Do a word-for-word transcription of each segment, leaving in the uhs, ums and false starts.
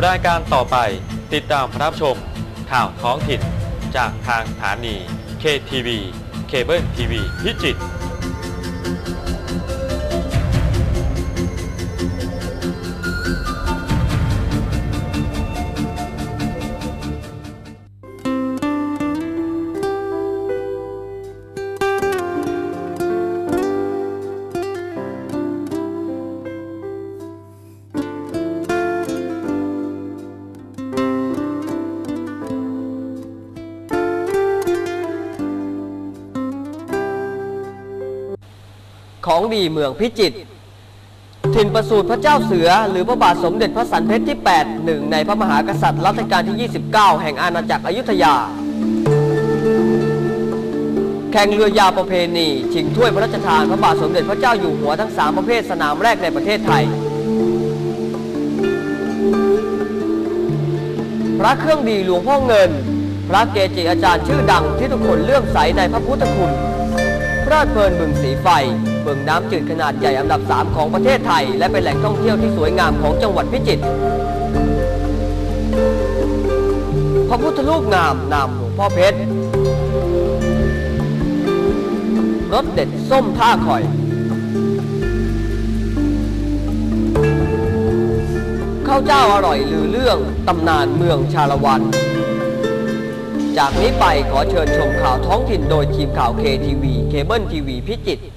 รายการต่อไปติดตามรับชมข่าวท้องถิ่นจากทางสถานี เค ที วี เคเบิลทีวีพิจิตรของดีเมืองพิจิตรถิ่นประสูติพระเจ้าเสือหรือพระบาทสมเด็จพระสันเพชรที่แปด หนึ่งในพระมหากษัตริย์รัชกาลที่ยี่สิบเก้าแห่งอาณาจักรอยุธยาแข่งเรือยาวประเพณีชิงถ้วยพระราชทานพระบาทสมเด็จพระเจ้าอยู่หัวทั้งสามประเภทสนามแรกในประเทศไทยพระเครื่องดีหลวงพ่อเงินพระเกจิอาจารย์ชื่อดังที่ทุกคนเลื่อมใสในพระพุทธคุณเพลิดเพลินบึงสีไฟบึงน้ำจืดขนาดใหญ่อันดับสามของประเทศไทยและเป็นแหล่งท่องเที่ยวที่สวยงามของจังหวัดพิจิตรพระพุทธรูปงามนามหลวงพ่อเพชรรสเด็ดส้มท่าคอยข้าวเจ้าอร่อยลือเรื่องตำนานเมืองชาละวันจากนี้ไปขอเชิญชมข่าวท้องถิ่นโดยทีมข่าว เค ที วี เคเบิลทีวีพิจิตร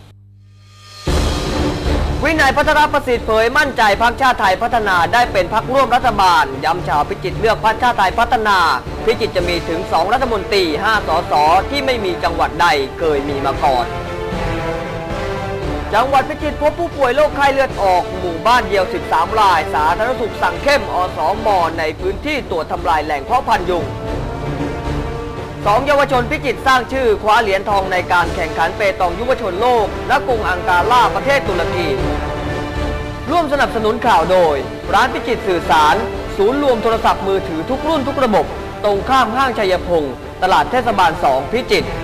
วินัยพัฒนประสิทธิ์เผยมั่นใจพรรคชาติไทยพัฒนาได้เป็นพรรคร่วมรัฐบาลย้ำชาวพิจิตรเลือกพรรคชาติไทยพัฒนาพิจิตรจะมีถึงสองรัฐมนตรีห้าสสที่ไม่มีจังหวัดใดเคยมีมาก่อนจังหวัดพิจิตรพบผู้ป่วยโรคไข้เลือดออกหมู่บ้านเดียวสิบสามรายสาธารณสุขสั่งเข้มอสม.ในพื้นที่ตรวจทำลายแหล่งเพาะพันธุ์ยุงสองเยาวชนพิจิตรสร้างชื่อคว้าเหรียญทองในการแข่งขันเปตองยุวชนโลกณกรุงอังการาประเทศตุรกีร่วมสนับสนุนข่าวโดยร้านพิจิตรสื่อสารศูนย์รวมโทรศัพท์มือถือทุกรุ่นทุกระบบตรงข้ามห้างชัยพงศ์ตลาดเทศบาลสองพิจิตร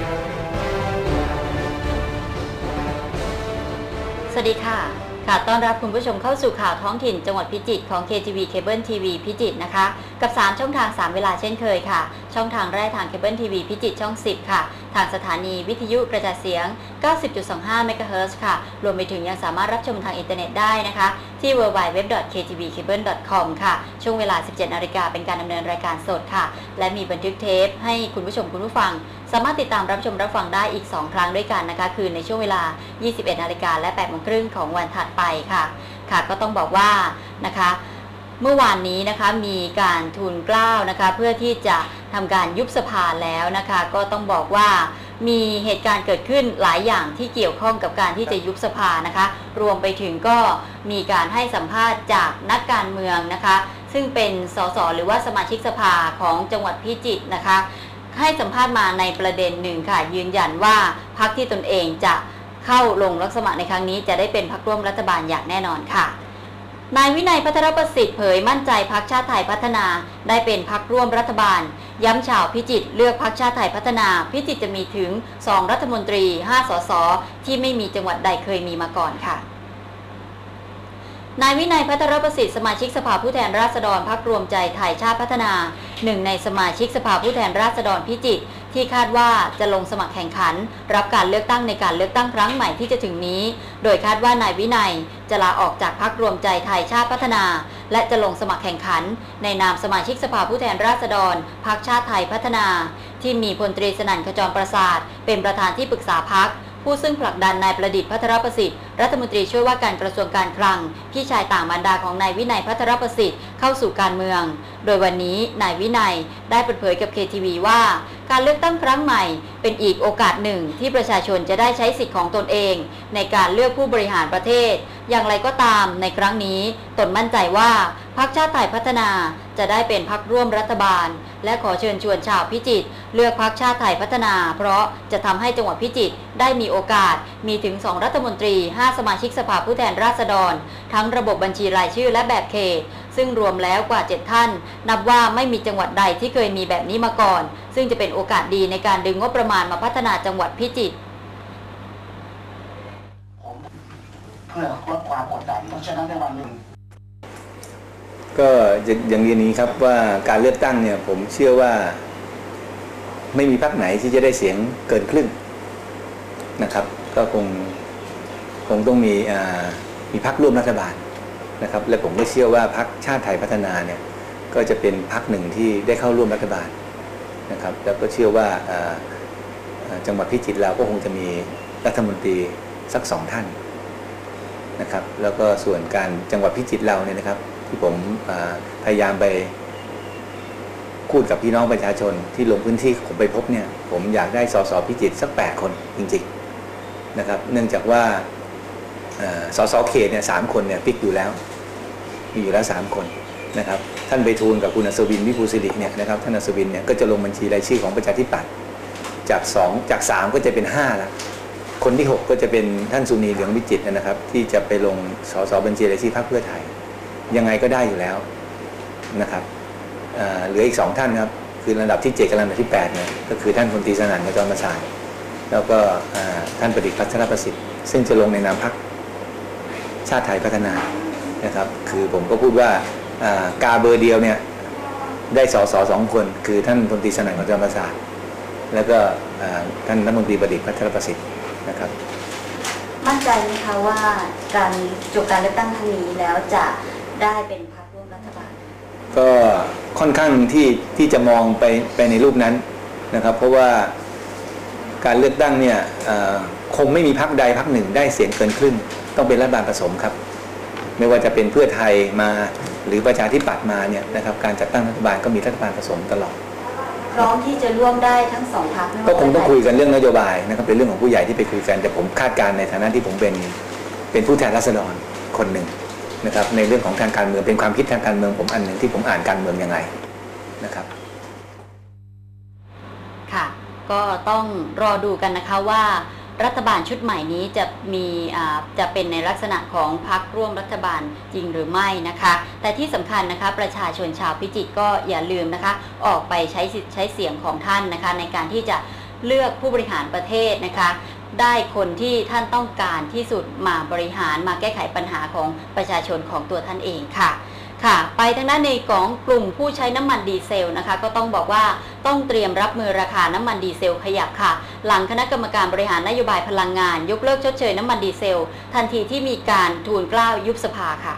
สวัสดีค่ะค่ะต้อนรับคุณผู้ชมเข้าสู่ข่าวท้องถิ่นจังหวัดพิจิตรของ เค ที วี เคเบิลทีวีพิจิตรนะคะกับสามช่องทางสามเวลาเช่นเคยค่ะช่องทางแรกทางเคเบิลทีวีพิจิตรช่องสิบค่ะทางสถานีวิทยุกระจายเสียง เก้าสิบจุดสองห้า เมกะเฮิรตซ์ค่ะรวมไปถึงยังสามารถรับชมทางอินเทอร์เน็ตได้นะคะที่ ดับเบิลยู ดับเบิลยู ดับเบิลยู ดอท เค ที วี เคเบิล ดอท คอม ค่ะช่วงเวลา สิบเจ็ดนาฬิกาเป็นการดำเนินรายการสดค่ะและมีบันทึกเทปให้คุณผู้ชมคุณผู้ฟังสามารถติดตามรับชมรับฟังได้อีกสองครั้งด้วยกันนะคะคือในช่วงเวลา ยี่สิบเอ็ดนาฬิกาและ แปดโมงครึ่งของวันถัดไปค่ะค่ะก็ต้องบอกว่านะคะเมื่อวานนี้นะคะมีการทูลเกล้านะคะเพื่อที่จะทำการยุบสภาแล้วนะคะก็ต้องบอกว่ามีเหตุการณ์เกิดขึ้นหลายอย่างที่เกี่ยวข้องกับการที่จะยุบสภานะคะรวมไปถึงก็มีการให้สัมภาษณ์จากนักการเมืองนะคะซึ่งเป็นสสหรือว่าสมาชิกสภาของจังหวัดพิจิตรนะคะให้สัมภาษณ์มาในประเด็นหนึ่งค่ะยืนยันว่าพรรคที่ตนเองจะเข้าลงรับสมัครในครั้งนี้จะได้เป็นพรรคร่วมรัฐบาลอย่างแน่นอนค่ะนายวินัยพัฒนประสิทธิ์เผยมั่นใจพรรคชาติไทยพัฒนาได้เป็นพรรคร่วมรัฐบาลย้ำชาวพิจิตรเลือกพรรคชาติไทยพัฒนาพิจิตรจะมีถึงสองรัฐมนตรีห้าสสที่ไม่มีจังหวัดใดเคยมีมาก่อนค่ะนายวินัยพัฒนประสิทธิ์สมาชิกสภาผู้แทนราษฎรพรรครวมใจไทยชาติพัฒนาหนึ่งในสมาชิกสภาผู้แทนราษฎรพิจิตรที่คาดว่าจะลงสมัครแข่งขันรับการเลือกตั้งในการเลือกตั้งครั้งใหม่ที่จะถึงนี้โดยคาดว่านายวินัยจะลาออกจากพรรครวมใจไทยชาติพัฒนาและจะลงสมัครแข่งขันในนามสมาชิกสภาผู้แทนราษฎรพรรคชาติไทยพัฒนาที่มีพลตรีสนั่นขจรประสาทเป็นประธานที่ปรึกษาพรรคผู้ซึ่งผลักดันนายประดิษฐ์พัทรประสิทธิ์รัฐมนตรีช่วยว่าการกระทรวงการคลังพี่ชายต่างมารดาของนายวินัยพัทรประสิทธิ์เข้าสู่การเมืองโดยวันนี้นายวินัยได้เปิดเผยกับ เค ที วี ว่าการเลือกตั้งครั้งใหม่เป็นอีกโอกาสหนึ่งที่ประชาชนจะได้ใช้สิทธิ์ของตนเองในการเลือกผู้บริหารประเทศอย่างไรก็ตามในครั้งนี้ตนมั่นใจว่าพรรคชาติไทยพัฒนาจะได้เป็นพรรคร่วมรัฐบาลและขอเชิญชวนชาวพิจิตรเลือกพรรคชาติไทยพัฒนาเพราะจะทำให้จังหวัดพิจิตรได้มีโอกาสมีถึงสองรัฐมนตรีห้าสมาชิกสภาผู้แทนราษฎรทั้งระบบบัญชีรายชื่อและแบบเขตซึ่งรวมแล้วกว่าเจ็ดท่านนับว่าไม่มีจังหวัดใดที่เคยมีแบบนี้มาก่อนซึ่งจะเป็นโอกาสดีในการดึงงบประมาณมาพัฒนาจังหวัดพิจิตรเพื่อลดความกดดันเพราะฉะนั้นในวันหนึ่งก็อย่างเรียนนี้ครับว่าการเลือกตั้งเนี่ยผมเชื่อว่าไม่มีพรรคไหนที่จะได้เสียงเกินครึ่งนะครับก็คงคงต้องมีมีพรรคร่วมรัฐบาลนะครับและผมก็เชื่อว่าพรรคชาติไทยพัฒนาเนี่ยก็จะเป็นพรรคหนึ่งที่ได้เข้าร่วมรัฐบาลนะครับแล้วก็เชื่อว่าจังหวัดพิจิตรเราก็คงจะมีรัฐมนตรีสักสองท่านนะครับแล้วก็ส่วนการจังหวัดพิจิตรเราเนี่ยนะครับที่ผมพยายามไปพูดกับพี่น้องประชาชนที่ลงพื้นที่ผมไปพบเนี่ยผมอยากได้สสพิจิตรสักแปดคนจริงๆนะครับเนื่องจากว่าสสเขตเนี่ยสามคนเนี่ยปิกอยู่แล้วมีอยู่แล้วสามคนนะครับท่านไปทูลกับคุณอัศวินวิภูสิริเนี่ยนะครับท่านอัศวินเนี่ยก็จะลงบัญชีรายชื่อของประชาธิปัตย์จากสองจากสามก็จะเป็นห้าแล้วคนที่หกก็จะเป็นท่านสุนีเหลืองวิจิตรนะครับที่จะไปลงสสบัญชีรายชื่อพรรคเพื่อไทยยังไงก็ได้อยู่แล้วนะครับเหลืออีกสองท่านครับคือระดับที่เจ็ดกับระดับที่แปดเนี่ยก็คือท่านพลตรีสนั่นขจรประสานแล้วก็ท่านประดิษฐ์พัชรประสิทธิ์ซึ่งจะลงในนามพรรคชาติไทยพัฒนานะครับคือผมก็พูดว่ากาเบอร์เดียวเนี่ยได้สสสองคนคือท่านพลตรีสนั่นขจรประสานแล้วก็ท่านรัฐมนตรีประดิษฐ์พัชรประสิทธิ์นะครับมั่นใจไหมคะว่าการจบการเลือกตั้งครั้งนี้แล้วจะได้เป็นพรรคร่วมรัฐบาลก็ค่อนข้างที่ที่จะมองไปไปในรูปนั้นนะครับเพราะว่าการเลือกตั้งเนี่ยคงไม่มีพรรคใดพรรคหนึ่งได้เสียงเกินครึ่งต้องเป็นรัฐบาลผสมครับไม่ว่าจะเป็นเพื่อไทยมาหรือประชาธิปัตย์มาเนี่ยนะครับการจัดตั้งรัฐบาลก็มีรัฐบาลผสมตลอดพร้อมที่จะร่วมได้ทั้งสองพรรคก็คงต้องคุยกันเรื่องนโยบายนะครับเป็นเรื่องของผู้ใหญ่ที่ไปคุยกันแต่ผมคาดการณ์ในฐานะที่ผมเป็นเป็นผู้แทนราษฎรคนหนึ่งนะครับในเรื่องของทางการเมืองเป็นความคิดทางการเมืองผมอันหนึ่งที่ผมอ่านการเมืองยังไงนะครับค่ะก็ต้องรอดูกันนะคะว่ารัฐบาลชุดใหม่นี้จะมีจะเป็นในลักษณะของพรรคร่วมรัฐบาลจริงหรือไม่นะคะแต่ที่สำคัญนะคะประชาชนชาวพิจิตรก็อย่าลืมนะคะออกไปใช้สิทธิ์ใช้เสียงของท่านนะคะในการที่จะเลือกผู้บริหารประเทศนะคะได้คนที่ท่านต้องการที่สุดมาบริหารมาแก้ไขปัญหาของประชาชนของตัวท่านเองค่ะค่ะไปทางด้านในของกลุ่มผู้ใช้น้ำมันดีเซลนะคะก็ต้องบอกว่าต้องเตรียมรับมือราคาน้ำมันดีเซลขยับค่ะหลังคณะกรรมการบริหารนโยบายพลังงานยกเลิกชดเชยน้ำมันดีเซลทันทีที่มีการทูลเกล้ายุบสภาค่ะ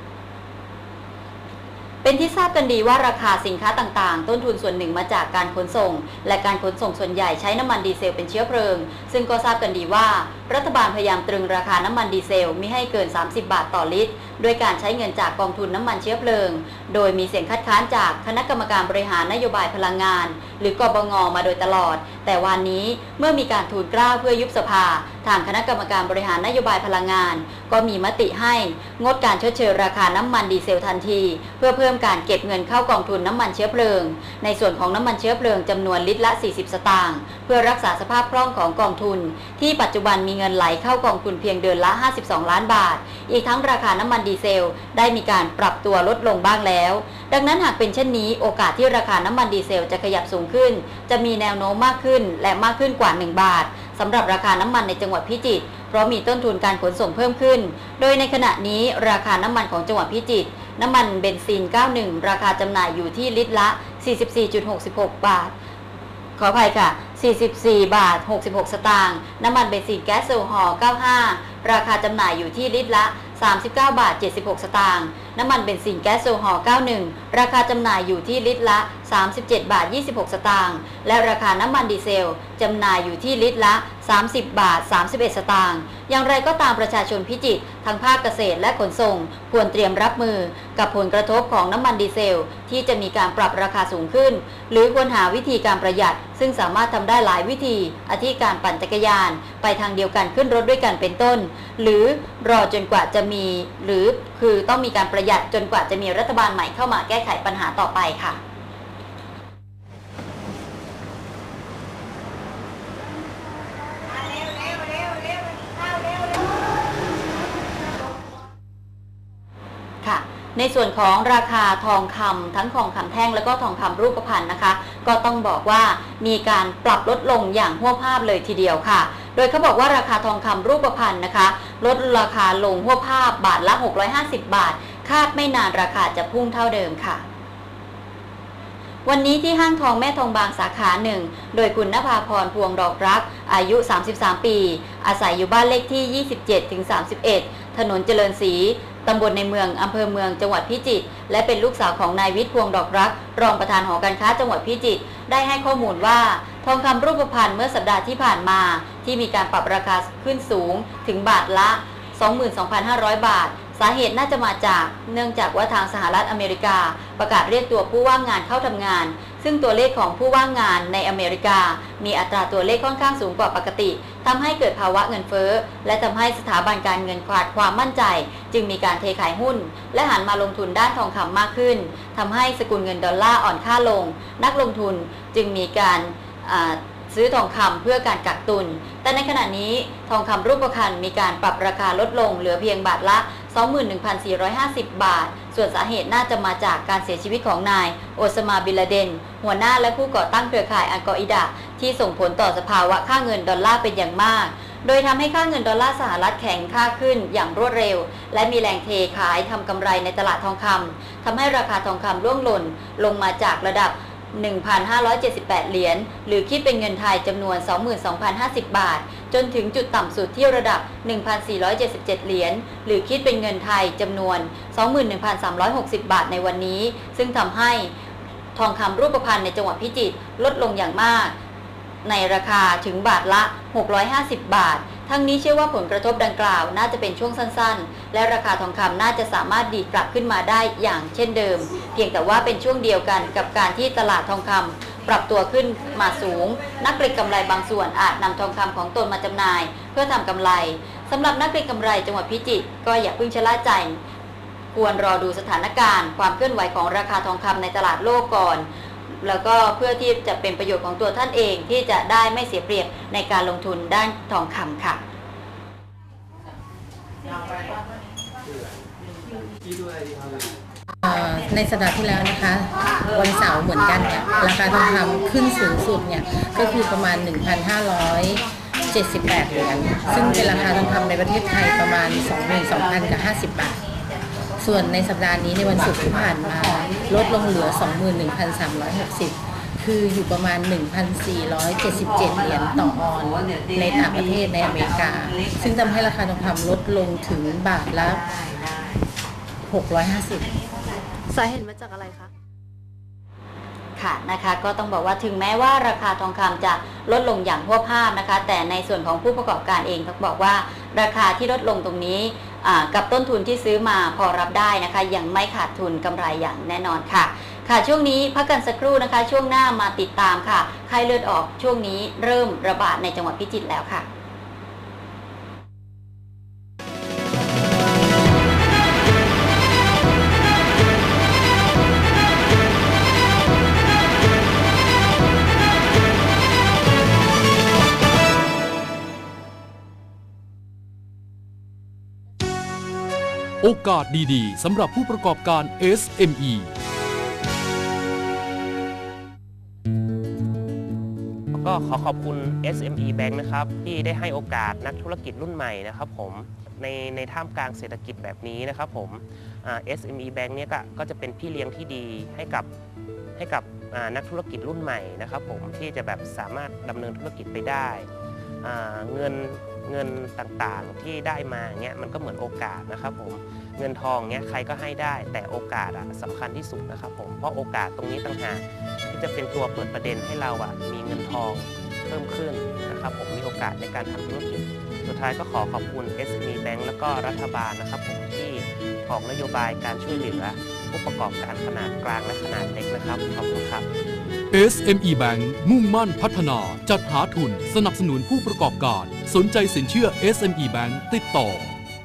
เป็นที่ทราบกันดีว่าราคาสินค้าต่างๆต้นทุนส่วนหนึ่งมาจากการขนส่งและการขนส่งส่วนใหญ่ใช้น้ำมันดีเซลเป็นเชื้อเพลิงซึ่งก็ทราบกันดีว่ารัฐบาลพยายามตรึงราคาน้ำมันดีเซลมิให้เกินสามสิบบาทต่อลิตรด้วยการใช้เงินจากกองทุนน้ำมันเชื้อเพลิงโดยมีเสียงคัดค้านจากคณะกรรมการบริหารนโยบายพลังงานหรือกบง.มาโดยตลอดแต่วันนี้เมื่อมีการทูลเกล้าเพื่อยุบสภาทางคณะกรรมการบริหารนโยบายพลังงานก็มีมติให้งดการชดเชยราคาน้ำมันดีเซลทันทีเพื่อเพิ่มการเก็บเงินเข้ากองทุนน้ำมันเชื้อเพลิงในส่วนของน้ำมันเชื้อเพลิงจำนวนลิตรละสี่สิบสตางค์เพื่อรักษาสภาพคล่องของกองทุนที่ปัจจุบันมีเงินไหลเข้ากองทุนเพียงเดือนละห้าสิบสองล้านบาทอีกทั้งราคาน้ำมันดีเซลได้มีการปรับตัวลดลงบ้างแล้วดังนั้นหากเป็นเช่นนี้โอกาสที่ราคาน้ำมันดีเซลจะขยับสูงขึ้นจะมีแนวโน้มมากขึ้นและมากขึ้นกว่าหนึ่งบาทสำหรับราคาน้ำมันในจังหวัดพิจิตรเพราะมีต้นทุนการขนส่งเพิ่มขึ้นโดยในขณะนี้ราคาน้ำมันของจังหวัดพิจิตรน้ำมันเบนซินเก้าสิบเอ็ดราคาจำหน่ายอยู่ที่ลิตรละ สี่สิบสี่จุดหกหก บาทขออภัยค่ะสี่สิบสี่บาทหกสิบหกสตางค์น้ำมันเบนซินแก๊สโซฮอล์เก้าสิบห้าราคาจำหน่ายอยู่ที่ลิตรละสามสิบเก้าบาทเจ็ดสิบหกสตางค์น้ำมันเบนซินแก๊สโซฮอล์เก้าสิบเอ็ดราคาจำหน่ายอยู่ที่ลิตรละสามสิบเจ็ดบาทยี่สิบหกสตางค์และราคาน้ำมันดีเซลจำหน่ายอยู่ที่ลิตรละสามสิบบาทสามสิบเอ็ดสตางค์อย่างไรก็ตามประชาชนพิจิตรทั้งภาคเกษตรและขนส่งควรเตรียมรับมือกับผลกระทบของน้ำมันดีเซลที่จะมีการปรับราคาสูงขึ้นหรือควรหาวิธีการประหยัดซึ่งสามารถทำได้หลายวิธีอาทิการปั่นจักรยานไปทางเดียวกันขึ้นรถด้วยกันเป็นต้นหรือรอจนกว่าจะมีหรือคือต้องมีการประหยัดจนกว่าจะมีรัฐบาลใหม่เข้ามาแก้ไขปัญหาต่อไปค่ะในส่วนของราคาทองคำทั้งทองคำแท่งและก็ทองคำรูปพรรณนะคะก็ต้องบอกว่ามีการปรับลดลงอย่างหัวภาพเลยทีเดียวค่ะโดยเขาบอกว่าราคาทองคำรูปพรรณนะคะลดราคาลงหัวภาพบาทละหกร้อยห้าสิบบาทคาดไม่นานราคาจะพุ่งเท่าเดิมค่ะวันนี้ที่ห้างทองแม่ทองบางสาขาหนึ่งโดยคุณณภาพรพวงดอกรักอายุสามสิบสามปีอาศัยอยู่บ้านเลขที่ ยี่สิบเจ็ดถึงสามสิบเอ็ด ถนนเจริญศรีตำบลในเมืองอำเภอเมืองจังหวัดพิจิตรและเป็นลูกสาวของนายวิทย์พวงดอกรักรองประธานหอการค้าจังหวัดพิจิตรได้ให้ข้อมูลว่าทองคำรูปพรรณเมื่อสัปดาห์ที่ผ่านมาที่มีการปรับราคาขึ้นสูงถึงบาทละ สองหมื่นสองพันห้าร้อย บาทสาเหตุน่าจะมาจากเนื่องจากว่าทางสหรัฐอเมริกาประกาศเรียกตัวผู้ว่างงานเข้าทำงานซึ่งตัวเลขของผู้ว่างงานในอเมริกามีอัตราตัวเลขค่อนข้างสูงกว่าปกติทำให้เกิดภาวะเงินเฟ้อและทำให้สถาบันการเงินขาดความมั่นใจจึงมีการเทขายหุ้นและหันมาลงทุนด้านทองคำมากขึ้นทำให้สกุลเงินดอลลาร์อ่อนค่าลงนักลงทุนจึงมีการซื้อทองคำเพื่อการกักตุนแต่ในขณะนี้ทองคำรูปพรรณมีการปรับราคาลดลงเหลือเพียงบาทละ สองหมื่นหนึ่งพันสี่ร้อยห้าสิบ บาทส่วนสาเหตุน่าจะมาจากการเสียชีวิตของนายโอซามาบินลาเดนหัวหน้าและผู้ก่อตั้งเครือข่ายอัลกออิดะที่ส่งผลต่อสภาวะค่าเงินดอลลาร์เป็นอย่างมากโดยทำให้ค่าเงินดอลลาร์สหรัฐแข็งค่าขึ้นอย่างรวดเร็วและมีแรงเทขายทำกำไรในตลาดทองคำทำให้ราคาทองคำร่วงหล่นลงมาจากระดับหนึ่งพันห้าร้อยเจ็ดสิบแปด เหรียญหรือคิดเป็นเงินไทยจำนวน สองหมื่นสองพันห้าสิบ บาทจนถึงจุดต่ำสุดที่ระดับ หนึ่งพันสี่ร้อยเจ็ดสิบเจ็ด เหรียญหรือคิดเป็นเงินไทยจำนวน สองหมื่นหนึ่งพันสามร้อยหกสิบ บาทในวันนี้ซึ่งทำให้ทองคำรูปพรรณในจังหวัดพิจิตรลดลงอย่างมากในราคาถึงบาทละหกร้อยห้าสิบบาททั้งนี้เชื่อว่าผลกระทบดังกล่าวน่าจะเป็นช่วงสั้นๆและราคาทองคำน่าจะสามารถดีดกลับขึ้นมาได้อย่างเช่นเดิมเพียงแต่ว่าเป็นช่วงเดียวกันกับการที่ตลาดทองคำปรับตัวขึ้นมาสูงนักเก็งกำไรบางส่วนอาจนำทองคำของตนมาจำหน่ายเพื่อทำกำไรสำหรับนักเก็งกำไรจังหวัดพิจิตรก็อย่าเพิ่งชะล่าใจควรรอดูสถานการณ์ความเคลื่อนไหวของราคาทองคำในตลาดโลกก่อนแล้วก็เพื่อที่จะเป็นประโยชน์ของตัวท่านเองที่จะได้ไม่เสียเปรียบในการลงทุนด้านทองคำค่ะในสัปดาห์ที่แล้วนะคะวันเสาร์เหมือนกันเนี่ยราคาทองคำขึ้นสูงสุดเนี่ยก็คือประมาณ หนึ่งพันห้าร้อยเจ็ดสิบแปด เหรียญซึ่งเป็นราคาทองคำในประเทศไทยประมาณ สองหมื่นสองพันห้าสิบ บาทส่วนในสัปดาห์นี้ในวันศุกร์ที่ผ่านมาลดลงเหลือ สองหมื่นหนึ่งพันสามร้อยหกสิบ คืออยู่ประมาณ หนึ่งพันสี่ร้อยเจ็ดสิบเจ็ด เหรียญต่อออนซ์ในต่างประเทศในอเมริกาซึ่งทำให้ราคาทองคำลดลงถึงบาทละหกร้อยห้าสิบสาเหตุมาจากอะไรคะค่ะนะคะก็ต้องบอกว่าถึงแม้ว่าราคาทองคำจะลดลงอย่างพวบภาพนะคะแต่ในส่วนของผู้ประกอบการเองต้องบอกว่าราคาที่ลดลงตรงนี้กับต้นทุนที่ซื้อมาพอรับได้นะคะยังไม่ขาดทุนกำไรอย่างแน่นอนค่ะค่ะช่วงนี้พักกันสักครู่นะคะช่วงหน้ามาติดตามค่ะไข้เลือดออกช่วงนี้เริ่มระบาดในจังหวัดพิจิตรแล้วค่ะโอกาสดีๆสำหรับผู้ประกอบการ เอส เอ็ม อีก็ขอขอบคุณ เอส เอ็ม อี Bank นะครับที่ได้ให้โอกาสนักธุรกิจรุ่นใหม่นะครับผมในในท่ามกลางเศรษฐกิจแบบนี้นะครับผม เอส เอ็ม อี Bank เนี่ยก็ก็จะเป็นพี่เลี้ยงที่ดีให้กับให้กับนักธุรกิจรุ่นใหม่นะครับผมที่จะแบบสามารถดำเนินธุรกิจไปได้เงินเงินต่างๆที่ได้มาเงี้ยมันก็เหมือนโอกาสนะครับผมเงินทองเงี้ยใครก็ให้ได้แต่โอกาสอะสำคัญที่สุดนะครับผมเพราะโอกาสตรงนี้ต่างหากที่จะเป็นตัวเปิดประเด็นให้เราอะมีเงินทองเพิ่มขึ้นนะครับผมมีโอกาสในการทำธุรกิจสุดท้ายก็ขอขอบคุณ เอส เอ็ม อี Bank แล้วก็รัฐบาลนะครับผมที่ออกนโยบายการช่วยเหลือผู้ประกอบการขนาดกลางและขนาดเล็กนะครับขอบคุณครับเอส เอ็ม อี Bank มุ่งมั่นพัฒนาจัดหาทุนสนับสนุนผู้ประกอบการสนใจสินเชื่อ เอส เอ็ม อี Bank ติดต่อ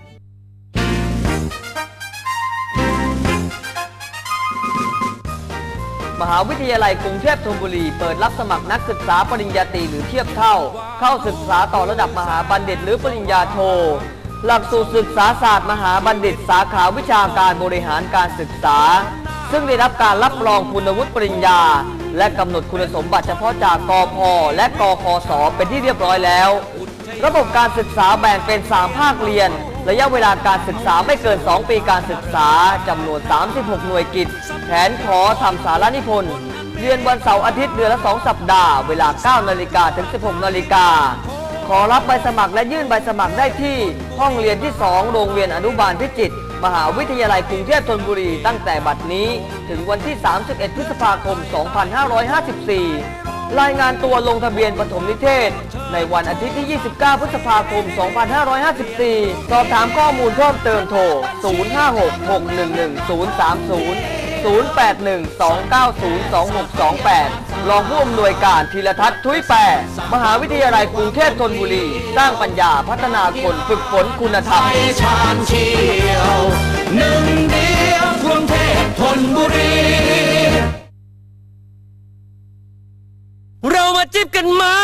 มหาวิทยาลัยกรุงเทพธนบุรีเปิดรับสมัครนักศึกษาปริญญาตรีหรือเทียบเท่าเข้าศึกษาต่อระดับมหาบัณฑิตหรือปริญญาโทหลักสูตรศึกษาศาสตร์มหาบัณฑิตสาขาวิชาการบริหารการศึกษาซึ่งได้รับการรับรองคุณวุฒิปริญญาและกำหนดคุณสมบัติเฉพาะจากกพ.และกคศ.เป็นที่เรียบร้อยแล้วระบบการศึกษาแบ่งเป็นสามภาคเรียนระยะเวลาการศึกษาไม่เกินสองปีการศึกษาจำนวนสามสิบหกหน่วยกิจแผนขอทำสารานิพนธ์เรียนวันเสาร์อาทิตย์เดือนละสองสัปดาห์เวลาเก้านาฬิกาถึงสิบหกนาฬิกาขอรับใบสมัครและยื่นใบสมัครได้ที่ห้องเรียนที่สองโรงเรียนอนุบาลพิจิตรมหาวิทยาลัยกรุงเทพธนบุรีตั้งแต่บัดนี้ถึงวันที่สามสิบเอ็ดพฤษภาคมสองพันห้าร้อยห้าสิบสี่รายงานตัวลงทะเบียนปฐมนิเทศในวันอาทิตย์ที่ยี่สิบเก้าพฤษภาคมสองพันห้าร้อยห้าสิบสี่สอบถามข้อมูลเพิ่มเติมโทรศูนย์ ห้า หก หก หนึ่ง หนึ่ง ศูนย์ สาม ศูนย์ ศูนย์ แปด หนึ่ง สอง เก้า ศูนย์ สอง หก สอง แปดรองผู้อำนวยการธีรทัศน์ทุยแปรมหาวิทยาลัยกรุงเทพธนบุรีสร้างปัญญาพัฒนาคนฝึกฝนคุณธรรมชาญเชียวหนึ่งเดียวกรุงเทพธนบุรีเรามาจิบกันไหม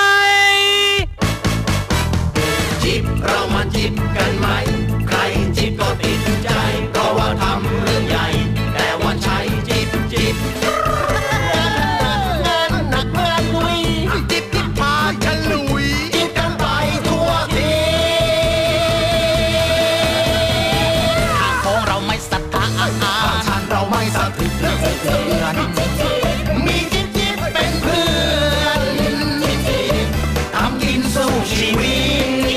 จิบเรามาจิบกันไหมใครจิบก็ติดใจเพราะว่าทำเรื่องใหญ่แต่วันใช้จิบจิบงานหนักงานลุยจิบจิบพาฉลุยจิบกันไปทั่วทีของเราไม่ศรัทธาอาหารฉันเราไม่สะทึกเทือนมีจิบจิบเป็นเพื่อนทำกินสู้ชีวิต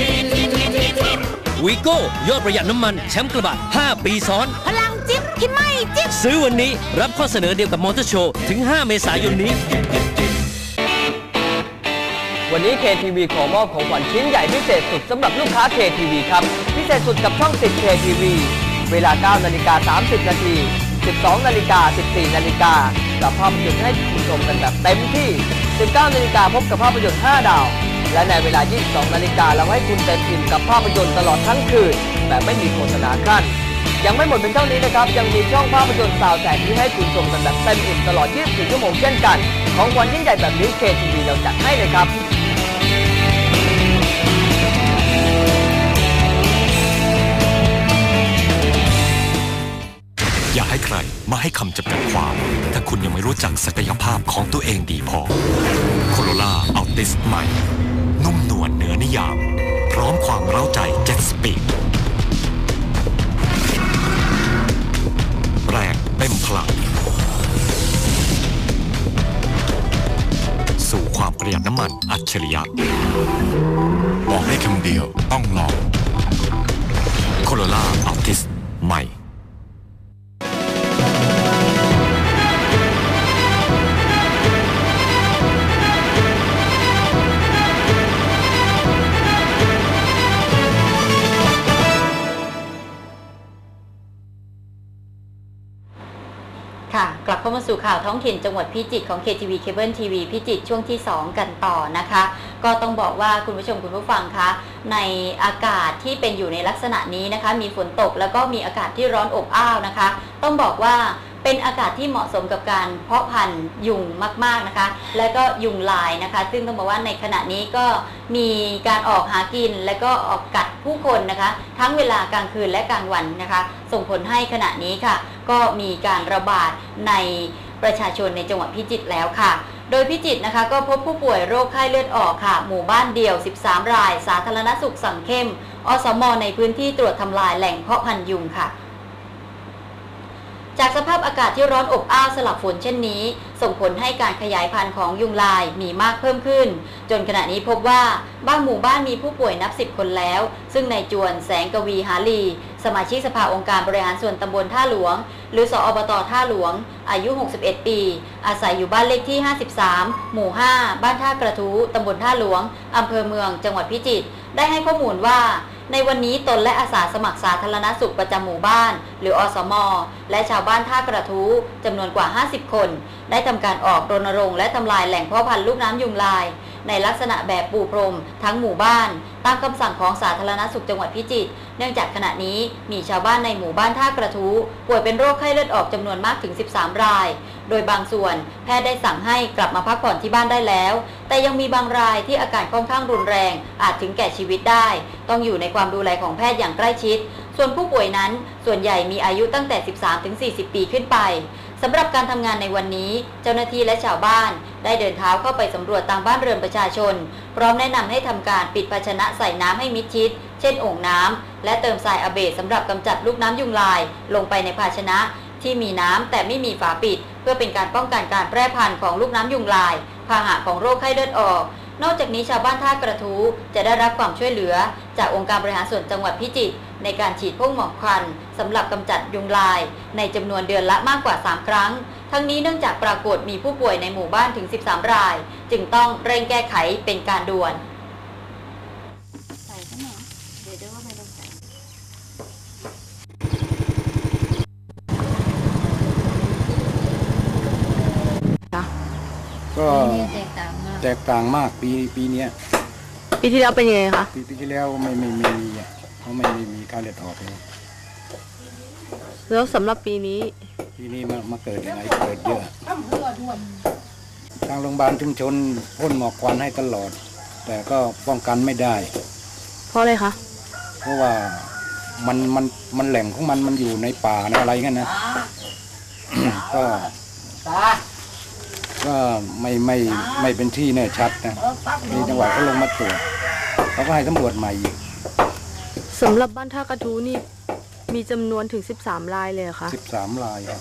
วีโก้ยอดประหยัดน้ำมันแชมป์กระบะห้าปีซ้อนพลังจิ๊บที่ไม่จิ๊บซื้อวันนี้รับข้อเสนอเดียวกับมอเตอร์โชว์ถึงห้าเมษายนนี้วันนี้ เค ที วี ขอมอบของขวัญชิ้นใหญ่พิเศษสุดสำหรับลูกค้า เค ที วี ครับพิเศษสุดกับช่องสิบ เค ที วี เวลาเก้านาฬิกาสามสิบนาทีสิบสองนาฬิกาสิบสี่นาฬิกากับภาพยนตร์ให้คุณชมกันแบบเต็มที่สิบเก้านาฬิกาพบกับภาพยนตร์ห้าดาวและในเวลายี่สิบสองนาฬิกาเราให้คุณเต็มอิ่มกับภาพยนตร์ตลอดทั้งคืนแบบไม่มีโฆษณาขั้นยังไม่หมดเป็นเท่านี้นะครับยังมีช่องภาพยนตร์ซาวด์แทร็กที่ให้คุณชมกันแบบเต็มอิ่มตลอดยี่สิบสี่ชั่วโมงเช่นกันของวันยิ่งใหญ่แบบนี้ เค ที วี เราจัดให้เลยครับอย่าให้ใครมาให้คำจำกัดความถ้าคุณยังไม่รู้จักศักยภาพของตัวเองดีพอโคโรล่าอัลติสใหม่นุ่มนวลเหนือนิยามพร้อมความเร้าใจเจ็ดสปีดแรงเต็มพลังสู่ความประหยัดน้ำมันอัจฉริยะบอกได้คำเดียวต้องลองโคโรล่าอัลติสใหม่กลับเข้ามาสู่ข่าวท้องถิ่นจังหวัดพิจิตรของ เค ที วี Cable ที วี พิจิตรช่วงที่สองกันต่อนะคะก็ต้องบอกว่าคุณผู้ชมคุณผู้ฟังคะในอากาศที่เป็นอยู่ในลักษณะนี้นะคะมีฝนตกแล้วก็มีอากาศที่ร้อนอบอ้าวนะคะต้องบอกว่าเป็นอากาศที่เหมาะสมกับการเพาะพันธุ์ยุงมากๆนะคะและก็ยุงลายนะคะซึ่งต้องบอกว่าในขณะนี้ก็มีการออกหากินและก็ออกกัดผู้คนนะคะทั้งเวลากลางคืนและกลางวันนะคะส่งผลให้ขณะนี้ค่ะก็มีการระบาดในประชาชนในจังหวัดพิจิตรแล้วค่ะโดยพิจิตรนะคะก็พบผู้ป่วยโรคไข้เลือดออกค่ะหมู่บ้านเดี่ยวสิบสามรายสาธารณสุขสั่งเข้มอสม.ในพื้นที่ตรวจทำลายแหล่งเพาะพันธุ์ยุงค่ะจากสภาพอากาศที่ร้อนอบอ้าวสลับฝนเช่นนี้ส่งผลให้การขยายพันธุ์ของยุงลายมีมากเพิ่มขึ้นจนขณะนี้พบว่าบางหมู่บ้านมีผู้ป่วยนับสิบคนแล้วซึ่งนายจวนแสงกวีหาลีสมาชิกสภาองค์การบริหารส่วนตำบลท่าหลวงหรือสอบต.ท่าหลวงอายุหกสิบเอ็ดปีอาศัยอยู่บ้านเลขที่ห้าสิบสามหมู่ห้าบ้านท่ากระทู้ตำบลท่าหลวงอำเภอเมืองจังหวัดพิจิตรได้ให้ข้อมูลว่าในวันนี้ตนและอาสาสมัครสาธารณสุขประจำหมู่บ้านหรืออสม.และชาวบ้านท่ากระทู้จำนวนกว่าห้าสิบคนได้ทำการออกรณรงค์และทำลายแหล่งเพาะพันธุ์ลูกน้ำยุงลายในลักษณะแบบปูพรมทั้งหมู่บ้านตามคำสั่งของสาธารณสุขจังหวัดพิจิตรเนื่องจากขณะนี้มีชาวบ้านในหมู่บ้านท่ากระทู้ป่วยเป็นโรคไข้เลือดออกจำนวนมากถึงสิบสามรายโดยบางส่วนแพทย์ได้สั่งให้กลับมาพักผ่อนที่บ้านได้แล้วแต่ยังมีบางรายที่อาการค่อนข้างรุนแรงอาจถึงแก่ชีวิตได้ต้องอยู่ในความดูแลของแพทย์อย่างใกล้ชิดส่วนผู้ป่วยนั้นส่วนใหญ่มีอายุตั้งแต่สิบสามถึงสี่สิบปีขึ้นไปสสำหรับการทำงานในวันนี้เจ้าหน้าที่และชาวบ้านได้เดินเท้าเข้าไปสำรวจตามบ้านเรือนประชาชนพร้อมแนะนำให้ทำการปิดภาชนะใส่น้ำให้มิดชิดเช่นโอ่งน้ำและเติมทรายอะเบสสำหรับกำจัดลูกน้ำยุงลายลงไปในภาชนะที่มีน้ำแต่ไม่มีฝาปิดเพื่อเป็นการป้องกันการแพร่พันธุ์ของลูกน้ำยุงลายพาหะของโรคไข้เลือดออกนอกจากนี้ชาวบ้านท่ากระทู้จะได้รับความช่วยเหลือจากองค์การบริหารส่วนจังหวัดพิจิตรในการฉีดพ่นหมอกควันสำหรับกำจัดยุงลายในจำนวนเดือนละมากกว่าสามครั้งทั้งนี้เนื่องจากปรากฏมีผู้ป่วยในหมู่บ้านถึงสิบสามรายจึงต้องเร่งแก้ไขเป็นการด่วนก็แตกต่างมากปีปีนี้ปีที่แล้วเป็นยังไงคะปีปีที่แล้วไม่ไม่ไม่มีอ่ะเขาไม่ไม่มีการเลือดออกเลยแล้วสำหรับปีนี้ปีนี้มามาเกิดยังไงเกิดเยอะทางโรงพยาบาลชุมชนพ่นหมอกควันให้ตลอดแต่ก็ป้องกันไม่ได้เพราะอะไรคะเพราะว่ามันมันมันแหล่งของมันมันอยู่ในป่าในอะไรงั้นนะ ก็ก็ไม่ไม่ไม่เป็นที่แน่ชัดนะมีจังหวัดเขาลงมาตรวจเขาก็ให้ตำรวจใหม่อีกสำหรับบ้านท่ากระทู้นี่มีจำนวนถึงสิบสามรายเลยค่ะสิบสามรายครับ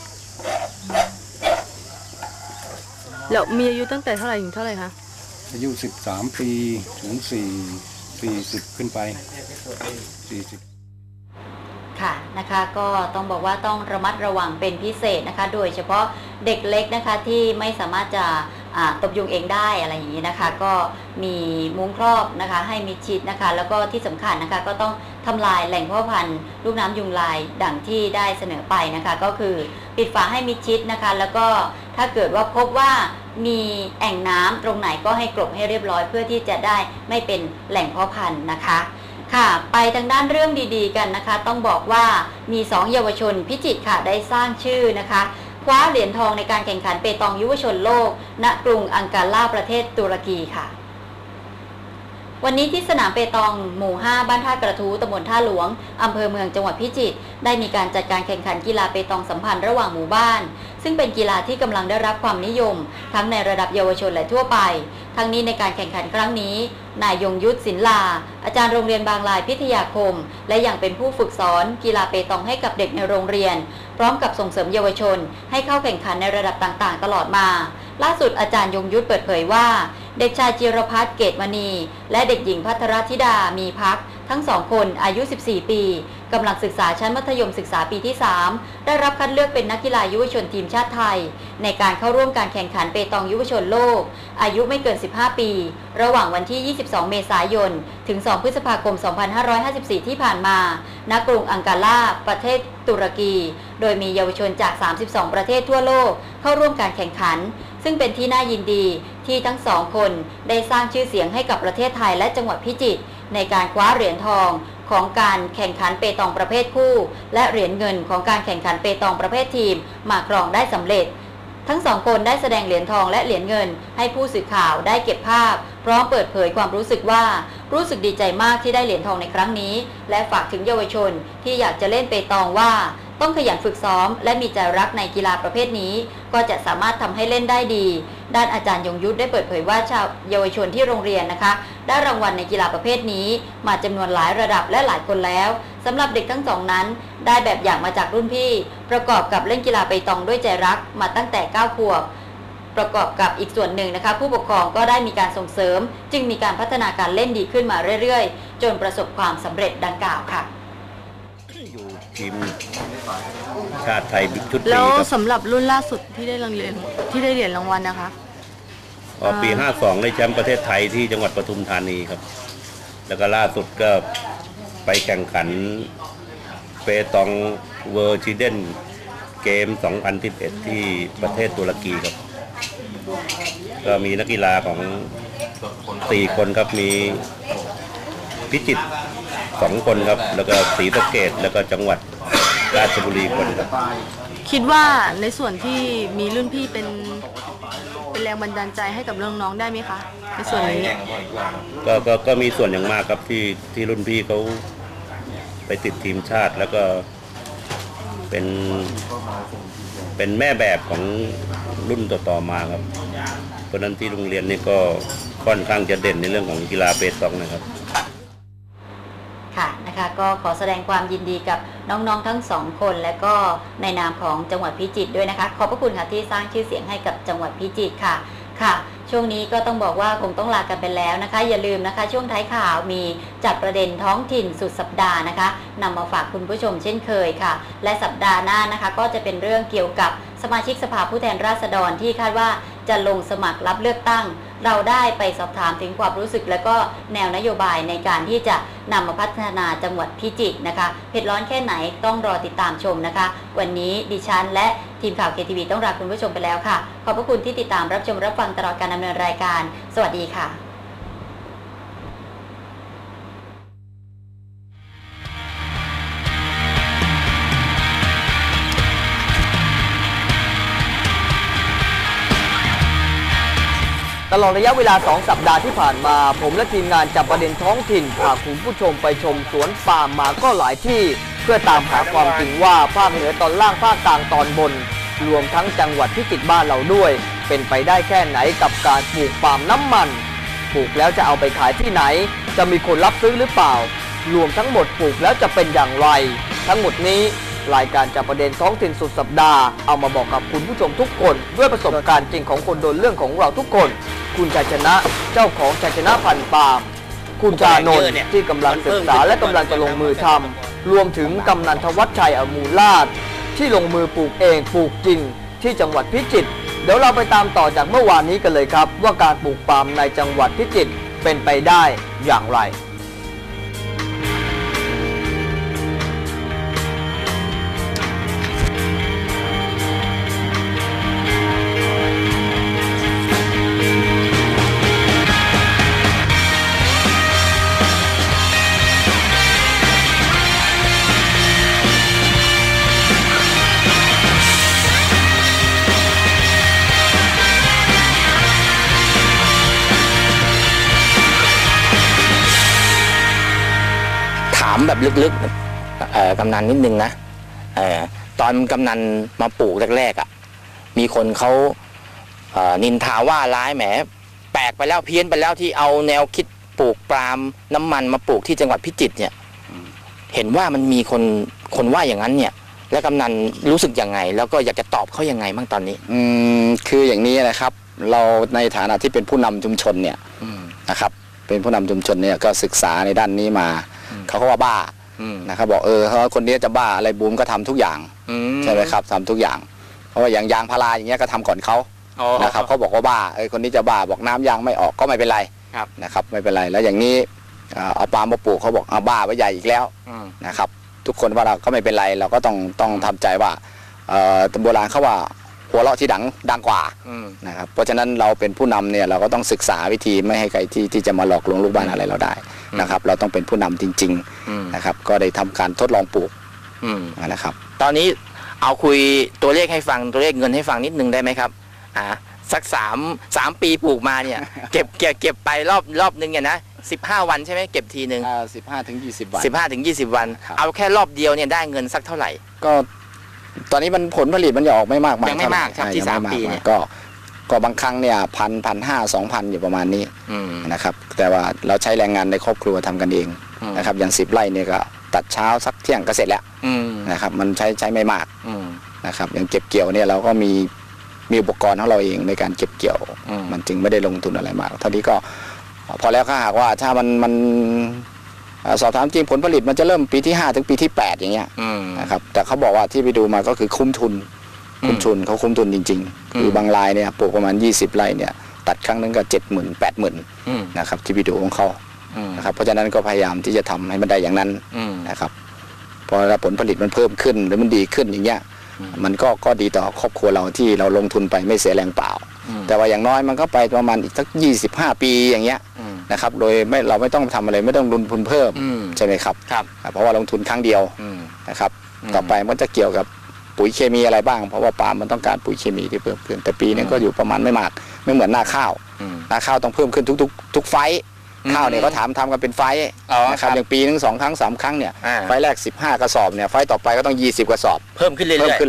แล้วมีอายุตั้งแต่เท่าไหร่ถึงเท่าไหร่คะอายุสิบสามปีถึงสี่สี่สิบขึ้นไปสี่สิบค่ะนะคะก็ต้องบอกว่าต้องระมัดระวังเป็นพิเศษนะคะโดยเฉพาะเด็กเล็กนะคะที่ไม่สามารถจะตบยุงเองได้อะไรอย่างนี้นะคะก็มีมุ้งครอบนะคะให้มิดชิดนะคะแล้วก็ที่สำคัญนะคะก็ต้องทำลายแหล่งเพาะพันธุ์ลูกน้ำยุงลายดังที่ได้เสนอไปนะคะก็คือปิดฝาให้มิดชิดนะคะแล้วก็ถ้าเกิดว่าพบว่ามีแอ่งน้ำตรงไหนก็ให้กลบให้เรียบร้อยเพื่อที่จะได้ไม่เป็นแหล่งเพาะพันธุ์นะคะค่ะไปทางด้านเรื่องดีๆกันนะคะต้องบอกว่ามีสองเยาวชนพิจิตรค่ะได้สร้างชื่อนะคะคว้าเหรียญทองในการแข่งขันเปตองยุวชนโลกณกรุงอังการ่าประเทศตุรกีค่ะวันนี้ที่สนามเปตองหมู่ห้าบ้านท่ากระทู้ตำบลท่าหลวงอำเภอเมืองจังหวัดพิจิตรได้มีการจัดการแข่งขันกีฬาเปตองสัมพันธ์ระหว่างหมู่บ้านซึ่งเป็นกีฬาที่กำลังได้รับความนิยมทั้งในระดับเยาวชนและทั่วไปทั้งนี้ในการแข่งขันครั้งนี้นายยงยุทธศิลลาอาจารย์โรงเรียนบางลายพิทยาคมและยังเป็นผู้ฝึกสอนกีฬาเปตองให้กับเด็กในโรงเรียนพร้อมกับส่งเสริมเยาวชนให้เข้าแข่งขันในระดับต่างๆตลอดมาล่าสุดอาจารย์ยงยุทธเปิดเผยว่าเด็กชายจิรพัฒน์เกตมณีและเด็กหญิงภัทรธิดามีพักทั้งสองคนอายุสิบสี่ปีกำลังศึกษาชั้นมัธยมศึกษาปีที่สามได้รับคัดเลือกเป็นนักกีฬายุวชนทีมชาติไทยในการเข้าร่วมการแข่งขันเปตองยุวชนโลกอายุไม่เกินสิบห้าปีระหว่างวันที่ยี่สิบสองเมษายนถึงสองพฤษภาคมสองพันห้าร้อยห้าสิบสี่ที่ผ่านมาณกรุงอังการ่าประเทศตุรกีโดยมีเยาวชนจากสามสิบสองประเทศทั่วโลกเข้าร่วมการแข่งขันซึ่งเป็นที่น่ายินดีที่ทั้งสองคนได้สร้างชื่อเสียงให้กับประเทศไทยและจังหวัดพิจิตรในการคว้าเหรียญทองของการแข่งขันเปตองประเภทคู่และเหรียญเงินของการแข่งขันเปตองประเภททีมมาครองได้สำเร็จทั้งสองคนได้แสดงเหรียญทองและเหรียญเงินให้ผู้สื่อข่าวได้เก็บภาพพร้อมเปิดเผยความรู้สึกว่ารู้สึกดีใจมากที่ได้เหรียญทองในครั้งนี้และฝากถึงเยาวชนที่อยากจะเล่นเปตองว่าต้องขยันฝึกซ้อมและมีใจรักในกีฬาประเภทนี้ก็จะสามารถทำให้เล่นได้ดีด้านอาจารย์ยงยุทธได้เปิดเผยว่าชาวเยาวชนที่โรงเรียนนะคะได้รางวัลในกีฬาประเภทนี้มาจำนวนหลายระดับและหลายคนแล้วสำหรับเด็กทั้งสองนั้นได้แบบอย่างมาจากรุ่นพี่ประกอบกับเล่นกีฬาเปตองด้วยใจรักมาตั้งแต่เก้าขวบประกอบกับอีกส่วนหนึ่งนะคะผู้ปกครองก็ได้มีการส่งเสริมจึงมีการพัฒนาการเล่นดีขึ้นมาเรื่อยๆจนประสบความสำเร็จดังกล่าวค่ะอยู่ทีมชาติไทยชุดปีแล้วสำหรับรุ่นล่าสุดที่ได้รางวัลที่ได้เหรียญรางวัลนะคะปีห้าสองได้แชมป์ประเทศไทยที่จังหวัดปทุมธานีครับแล้วก็ล่าสุดก็ไปแข่งขันเปตองเวิลด์ชิเดนเกมสองพันสิบเอ็ดที่ประเทศตุรกีครับก็มีนักกีฬาของสี่คนครับมีพิจิตรสองคนครับแล้วก็ศรีสะเกษแล้วก็จังหวัดราชบุรีคนครับคิดว่าในส่วนที่มีรุ่นพี่เป็นเป็นแรงบันดาลใจให้กับน้องๆได้ไหมคะในส่วนนี้ก็ก็ก็มีส่วนอย่างมากครับที่ที่รุ่นพี่เขาไปติดทีมชาติแล้วก็เป็นเป็นแม่แบบของรุ่นต่อๆมาครับเพราะนั้นที่โรงเรียนนี่ก็ค่อนข้างจะเด่นในเรื่องของกีฬาเปตองนะครับค่ะนะคะก็ขอแสดงความยินดีกับน้องๆทั้งสองคนและก็ในนามของจังหวัดพิจิตรด้วยนะคะขอบพระคุณค่ะที่สร้างชื่อเสียงให้กับจังหวัดพิจิตรค่ะค่ะช่วงนี้ก็ต้องบอกว่าคงต้องลากันไปแล้วนะคะอย่าลืมนะคะช่วงท้ายข่าวมีจัดประเด็นท้องถิ่นสุดสัปดาห์นะคะนำมาฝากคุณผู้ชมเช่นเคยค่ะและสัปดาห์หน้านะคะก็จะเป็นเรื่องเกี่ยวกับสมาชิกสภาผู้แทนราษฎรที่คาดว่าจะลงสมัครรับเลือกตั้งเราได้ไปสอบถามถึงความรู้สึกและก็แนวนโยบายในการที่จะนำมาพัฒนาจังหวัดพิจิตรนะคะเผ็ดร้อนแค่ไหนต้องรอติดตามชมนะคะวันนี้ดิฉันและทีมข่าว เค ที วี ต้องลาคุณผู้ชมไปแล้วค่ะขอบพระคุณที่ติดตามรับชมรับฟังตลอดการดำเนินรายการสวัสดีค่ะตลอดระยะเวลาสองสัปดาห์ที่ผ่านมาผมและทีมงานจับประเด็นท้องถิ่นพาคุณผู้ชมไปชมสวนปาล์มมาก็หลายที่เพื่อตามหาความจริงว่าภาคเหนือตอนล่างภาคกลางตอนบนรวมทั้งจังหวัดพิจิตรบ้านเราด้วยเป็นไปได้แค่ไหนกับการปลูกปาล์มน้ำมันปลูกแล้วจะเอาไปขายที่ไหนจะมีคนรับซื้อหรือเปล่ารวมทั้งหมดปลูกแล้วจะเป็นอย่างไรทั้งหมดนี้รายการจับประเด็นท้องถิ่นสุดสัปดาห์เอามาบอกกับคุณผู้ชมทุกคนด้วยประสบการณ์จริงของคนโดนเรื่องของเราทุกคนคุณชัยชนะเจ้าของชัยชนะพันธุ์ปาล์มคุณชานนท์ที่กำลังศึกษาและกำลังจะลงมือทำรวมถึงกำนันทวัชชัยอมูลลาภที่ลงมือปลูกเองปลูกจริงที่จังหวัดพิจิตรเดี๋ยวเราไปตามต่อจากเมื่อวานนี้กันเลยครับว่าการปลูกปาล์มในจังหวัดพิจิตรเป็นไปได้อย่างไรแบบลึกๆกำนันนิดนึงนะตอนกำนันมาปลูกแรกๆอ่ะมีคนเขานินทาว่าร้ายแหมแปลกไปแล้วเพี้ยนไปแล้วที่เอาแนวคิดปลูกปาล์มน้ำมันมาปลูกที่จังหวัดพิจิตรเนี่ยเห็นว่ามันมีคนคนว่าอย่างนั้นเนี่ยแล้วกำนันรู้สึกยังไงแล้วก็อยากจะตอบเขายังไงบ้างตอนนี้อืมคืออย่างนี้นะครับเราในฐานะที่เป็นผู้นำชุมชนเนี่ยนะครับเป็นผู้นำชุมชนเนี่ยก็ศึกษาในด้านนี้มาเขาก็ว่าบ้านะครับบอกเออเขาคนนี้จะบ้าอะไรบูมก็ทำทุกอย่างใช่ไหมครับทำทุกอย่างเพราะว่าอย่างยางพาราอย่างเงี้ยก็ทำก่อนเขานะครับเขาบอกว่าบ้าเออคนนี้จะบ้าบอกน้ำยางไม่ออกก็ไม่เป็นไรนะครับไม่เป็นไรแล้วอย่างนี้เอาปาล์มมาปลูกเขาบอกเอาบ้าไปใหญ่อีกแล้วนะครับทุกคนว่าเราก็ไม่เป็นไรเราก็ต้องต้องทำใจว่าตำโบราณเขาว่าหัวเราะที่ดังดังกว่านะครับเพราะฉะนั้นเราเป็นผู้นำเนี่ยเราก็ต้องศึกษาวิธีไม่ให้ใครที่ที่จะมาหลอกลวงลูกบ้านอะไรเราได้นะครับเราต้องเป็นผู้นำจริงๆนะครับก็ได้ทำการทดลองปลูกนะครับตอนนี้เอาคุยตัวเลขให้ฟังตัวเลขเงินให้ฟังนิดนึงได้ไหมครับอ่าสักสามสามปีปลูกมาเนี่ยเก็บเก็บเก็บไปรอบรอบนึงเนี่ยนะสิบห้าวันใช่ไหมเก็บทีนึงสิบห้าถึงยี่สิบวันสิบห้าถึงยี่สิบวันเอาแค่รอบเดียวเนี่ยได้เงินสักเท่าไหร่ก็ตอนนี้มันผลผลิตมันจะออกไม่มากมายยังไม่มากครับที่สามปีเนี่ยก็ก็บางครั้งเนี่ยพันพันห้าสองพันอยู่ประมาณนี้นะครับแต่ว่าเราใช้แรงงานในครอบครัวทำกันเองนะครับอย่างสิบไร่เนี่ยก็ตัดเช้าสักเที่ยงก็เสร็จแล้วนะครับมันใช้ใช้ไม่มากนะครับอย่างเก็บเกี่ยวเนี่ยเราก็มีมีอุปกรณ์ของเราเองในการเก็บเกี่ยวมันจึงไม่ได้ลงทุนอะไรมากเท่านี้ก็พอแล้วถ้าหากว่าถ้ามันมันสอบถามจริงผลผลิตมันจะเริ่มปีที่ห้าถึงปีที่แปดอย่างเงี้ยนะครับแต่เขาบอกว่าที่ไปดูมาก็คือคุ้มทุนคุ้มทุนเขาคุ้มทุนจริงๆคือบางรายเนี่ยปลูกประมาณยี่สิบไร่เนี่ยตัดครั้งนึงก็เจ็ดหมื่นแปดหมื่นนะครับที่ไปดูของเขานะครับเพราะฉะนั้นก็พยายามที่จะทำให้มันได้อย่างนั้นนะครับพอผลผลิตมันเพิ่มขึ้นหรือมันดีขึ้นอย่างเงี้ยมันก็ก็ดีต่อครอบครัวเราที่เราลงทุนไปไม่เสียแรงเปล่าแต่ว่าอย่างน้อยมันก็ไปประมาณอีกสักยี่สิบห้าปีอย่างเงี้ยนะครับโดยไม่เราไม่ต้องทำอะไรไม่ต้องลงทุนเพิ่มใช่ไหมครับเพราะว่าลงทุนครั้งเดียวนะครับต่อไปมันจะเกี่ยวกับปุ๋ยเคมีอะไรบ้างเพราะว่าปาล์มมันต้องการปุ๋ยเคมีที่เพิ่มขึ้นแต่ปีนึงก็อยู่ประมาณไม่มากไม่เหมือนหน้าข้าวหน้าข้าวต้องเพิ่มขึ้นทุกๆทุกไฟข้าวเนี่ยเขาถามทำกันเป็นไฟนะครับอย่างปีนึงสองครั้งสามครั้งเนี่ยไฟแรกสิบห้ากระสอบเนี่ยไฟต่อไปก็ต้องยี่สิบกระสอบเพิ่มขึ้นเรื่อยๆเพิ่มขึ้นเรื่อย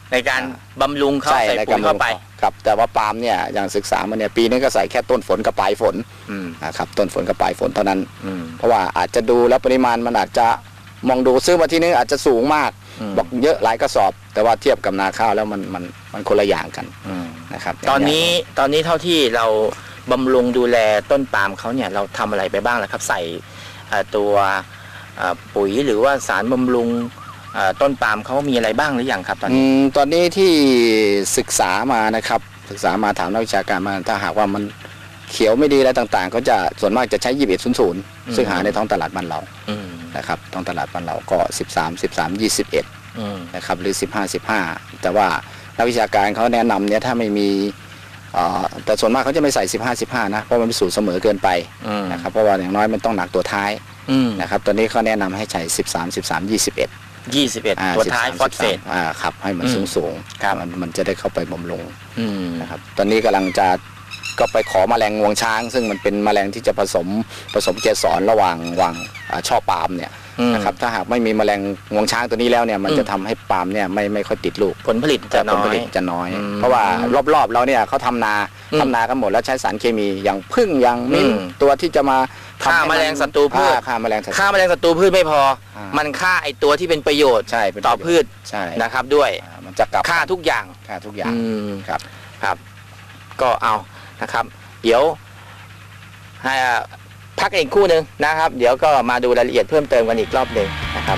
ในการบำรุงเขาใส่ปุ๋ยเข้าไปครับแต่ว่าปาล์มเนี่ยอย่างศึกษามาเนี่ยปีนี้ก็ใส่แค่ต้นฝนกับปลายฝนนะครับต้นฝนกับปลายฝนเท่านั้นเพราะว่าอาจจะดูแล้วปริมาณมันอาจจะมองดูซื้อมาที่นึงอาจจะสูงมากบอกเยอะหลายกระสอบแต่ว่าเทียบกับนาข้าวแล้วมันมันมันคนละอย่างกันนะครับตอนนี้ตอนนี้เท่าที่เราบำรุงดูแลต้นปาล์มเขาเนี่ยเราทำอะไรไปบ้างแล้วครับใส่ตัวปุ๋ยหรือว่าสารบำรุงต้นปาล์มเขามีอะไรบ้างหรือยังครับตอนนี้ตอนนี้ที่ศึกษามานะครับศึกษามาถามนักวิชาการมาถ้าหากว่ามันเขียวไม่ดีอะไรต่างๆก็จะส่วนมากจะใช้ยี่สิบเอ็ดศูนย์ศูนย์ซึ่งหาในท้องตลาดบ้านเรานะครับท้องตลาดบ้านเราก็สิบสาม สิบสาม ยี่สิบเอ็ดนะครับหรือสิบห้า สิบห้าแต่ว่านักวิชาการเขาแนะนำเนี่ยถ้าไม่มีแต่ส่วนมากเขาจะไม่ใส่สิบห้า สิบห้านะเพราะมันเป็นสูตรเสมอเกินไปนะครับเพราะว่าอย่างน้อยมันต้องหนักตัวท้ายนะครับตัวนี้เขาแนะนำให้ใช้สิบสาม สิบสาม ยี่สิบเอ็ดยี่สิบเอ็ดตัวท้ายฟอสเฟตอ่าครับให้มันสูงสูงมันมันจะได้เข้าไปบำรุงนะครับตอนนี้กำลังจะก็ไปขอแมลงงวงช้างซึ่งมันเป็นแมลงที่จะผสมผสมเกสรระหว่างวางช่อปาล์มเนี่ยนะครับถ้าหากไม่มีแมลงงวงช้างตัวนี้แล้วเนี่ยมันจะทำให้ปาล์มเนี่ยไม่ไม่ค่อยติดลูกผลผลิตจะน้อยผลผลิตจะน้อยเพราะว่ารอบๆเราเนี่ยเขาทำนาทำนากันหมดแล้วใช้สารเคมีอย่างผึ้งอย่างมิ้นตัวที่จะมาฆ่าแมลงศัตรูพืชฆ่าแมลงฆ่าแมลงศัตรูพืชไม่พอมันฆ่าไอตัวที่เป็นประโยชน์ต่อพืชนะครับด้วยมันจะกลับฆ่าทุกอย่างฆ่าทุกอย่างครับครับก็เอานะครับเดี๋ยวให้พักอีกคู่หนึ่งนะครับเดี๋ยวก็มาดูรายละเอียดเพิ่มเติมกันอีกรอบหนึ่งนะครับ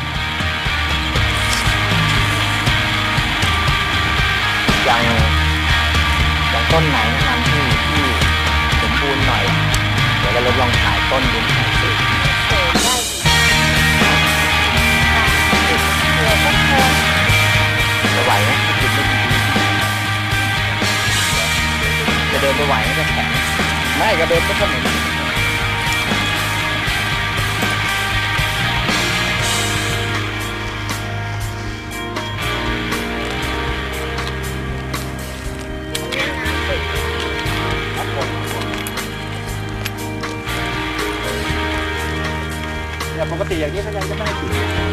อย่างอย่างต้นไหนนะครับที่ที่สมบูรณ์หน่อยเดี๋ยวเราลองถ่ายต้นดูสิจะไหวไหมจะเดินไปไหวไหมจะแข็งไม่กระเด็นก็ต้องอย่างนี้ปกติอย่างนี้เขายังจะไม่ให้กิน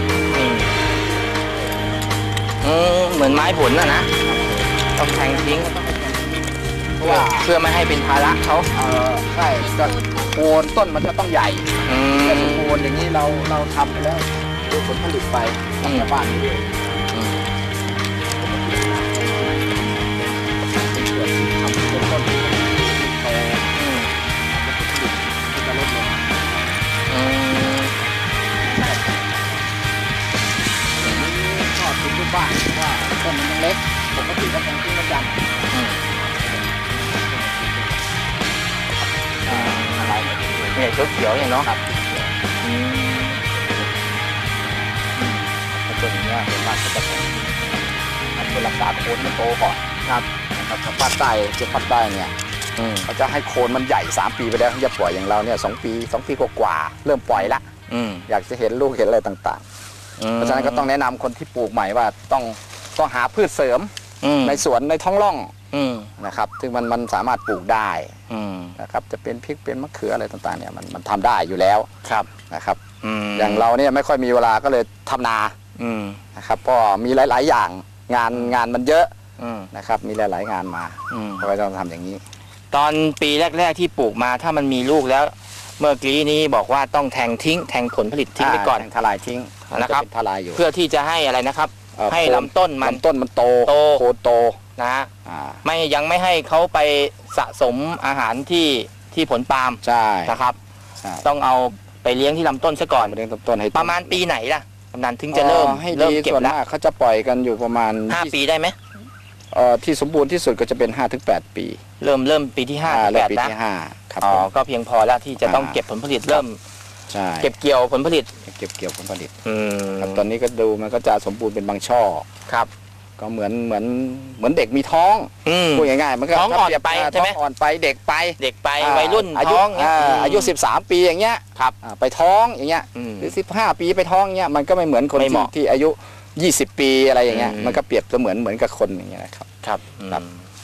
เออเหมือนไม้ผลน่ะนะต้องแทงทิ้งเพื่อเพื่อไม่ให้เป็นภาระเขาเออใช่จะโคนต้นมันจะต้องใหญ่แต่โคนอย่างนี้เราเราทำไปแล้วดูผลผลิตไปทำในบ้านด้วยทำเป็นต้นที่โตจะลดลงก็ทิ้งที่บ้านว่าต้นมันยังเล็กปกติก็ต้องทิ้งประจำเนี่ยเขียวๆอย่างเนาะครับต้นนี้เป็นมากก็จะเป็นมันเป็นรักษาโคนมันโตก่อนครับนะครับภาคใต้เจ็บภาคใต้เนี่ยเขาจะให้โคนมันใหญ่สามปีไปแล้วเขาจะปล่อยอย่างเราเนี่ยสองปีสองปีกว่าเริ่มปล่อยละอยากจะเห็นลูกเห็นอะไรต่างๆเพราะฉะนั้นก็ต้องแนะนำคนที่ปลูกใหม่ว่าต้องต้องหาพืชเสริมในสวนในท้องร่องนะครับซึ่งมันมันสามารถปลูกได้นะครับจะเป็นพริกเป็นมะเขืออะไรต่างๆเนี่ยมันมันทำได้อยู่แล้วครับนะครับอย่างเราเนี่ยไม่ค่อยมีเวลาก็เลยทำนานะครับเพราะมีหลายๆอย่างงานงานมันเยอะนะครับมีหลายๆงานมาเราก็ต้องทำอย่างนี้ตอนปีแรกๆที่ปลูกมาถ้ามันมีลูกแล้วเมื่อกี้นี้บอกว่าต้องแทงทิ้งแทงผลผลิตทิ้งไปก่อนทลายทิ้งนะครับทลายอยู่เพื่อที่จะให้อะไรนะครับให้ลำต้นมันลำต้นมันโตโตโคโตนะไม่ยังไม่ให้เขาไปสะสมอาหารที่ที่ผลปาล์มใช่นะครับต้องเอาไปเลี้ยงที่ลำต้นซะก่อนเลี้ยงลำต้นให้ประมาณปีไหนล่ะกำนันถึงจะเริ่มให้เริ่มเก็บแล้วเขาจะปล่อยกันอยู่ประมาณห้าปีได้ไหมเอ่อที่สมบูรณ์ที่สุดก็จะเป็นห้าถึงแปดปีเริ่มเริ่มปีที่ห้าแปดปีที่ห้าครับอ๋อก็เพียงพอแล้วที่จะต้องเก็บผลผลิตเริ่มใช่เก็บเกี่ยวผลผลิตเก็บเกี่ยวผลผลิตครับตอนนี้ก็ดูมันก็จะสมบูรณ์เป็นบางช่อครับก็เหมือนเหมือนเหมือนเด็กมีท้องพูดง่ายๆมันก็ท้องอ่อนไปใช่ไหมอ่อนไปเด็กไปเด็กไปวัยรุ่นท้องอายุสิบสามปีอย่างเงี้ยครับไปท้องอย่างเงี้ยหรือสิบห้าปีไปท้องอย่างเงี้ยมันก็ไม่เหมือนคนที่อายุยี่สิบปีอะไรอย่างเงี้ยมันก็เปรียบเสมือนเหมือนกับคนอย่างเงี้ยครับครับครับ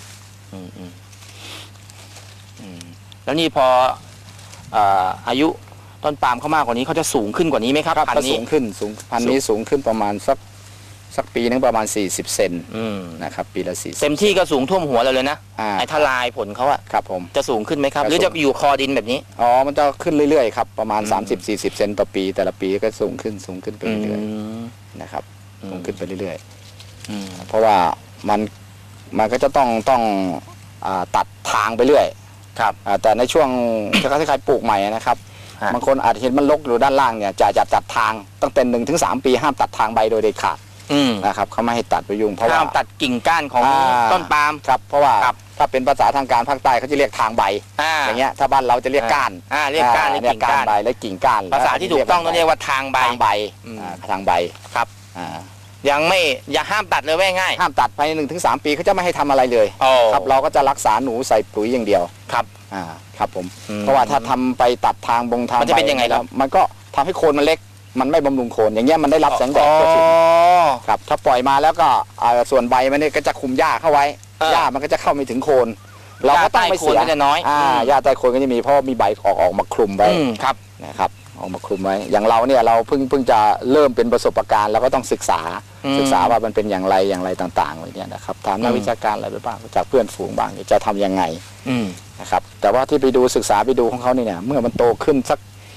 แล้วนี่พออายุต้นปาล์มเขามากกว่านี้เขาจะสูงขึ้นกว่านี้ไหมครับพันธุ์นี้สูงขึ้นสูงพันธุ์นี้สูงขึ้นประมาณสักสักปีนึงประมาณสี่สิบเซนนะครับปีละสี่สิบเต็มที่ก็สูงท่วมหัวเราเลยนะไอ้ทลายผลเขาอะครับผมจะสูงขึ้นไหมครับหรือจะอยู่คอดินแบบนี้อ๋อมันจะขึ้นเรื่อยๆครับประมาณ สามสิบสี่สิบ เซนต่อปีแต่ละปีก็สูงขึ้นสูงขึ้นไปเรื่อยๆนะครับสูงขึ้นไปเรื่อยๆเพราะว่ามันมันก็จะต้องต้องตัดทางไปเรื่อยครับแต่ในช่วงถ้าใครปลูกใหม่นะครับบางคนอาจเห็นมันรกอยู่ด้านล่างเนี่ยจะจะตัดทางตั้งแต่หนึ่งถึงสามปีห้ามตัดทางใบโดยเด็ดขาดนะครับเขาไม่ให้ตัดไปยุ่งเพราะว่าห้ามตัดกิ่งก้านของต้นปาล์มครับเพราะว่าถ้าเป็นภาษาทางการภาคใต้เขาจะเรียกทางใบอย่างเงี้ยถ้าบ้านเราจะเรียกก้านเรียกก้านเรียกกิ่งก้านใบและกิ่งก้านภาษาที่ถูกต้องต้องเรียกว่าทางใบทางใบทางใบครับยังไม่อย่าห้ามตัดเลยง่ายห้ามตัดภายในหนึ่งถึงสามปีเขาจะไม่ให้ทำอะไรเลยครับเราก็จะรักษาหนูใส่ปุ๋ยอย่างเดียวครับอ่าครับผมเพราะว่าถ้าทำไปตัดทางบงทางมันจะเป็นยังไงครับมันก็ทำให้โคนมันเล็กมันไม่บำรุงโคนอย่างเงี้ยมันได้รับแสงแดดทั่วถึงครับถ้าปล่อยมาแล้วก็ส่วนใบมันเนี่ยก็จะคุมหญ้าเข้าไว้หญ้ามันก็จะเข้าไม่ถึงโคนเราก็ต้องไม่เสียจะน้อยอ่าหญ้าใต้โคนก็จะมีเพราะมีใบออกออกมาคลุมไว้ครับนะครับออกมาคลุมไว้อย่างเราเนี่ยเราเพิ่งเพิ่งจะเริ่มเป็นประสบการณ์เราก็ต้องศึกษาศึกษาว่ามันเป็นอย่างไรอย่างไรต่างๆอะไรเนี่ยนะครับถามนักวิชาการอะไรไปบ้างจากเพื่อนฝูงบ้างจะทำยังไงนะครับแต่ว่าที่ไปดูศึกษาไปดูของเขาเนี่ยเมื่อมันโตขึ้นสัก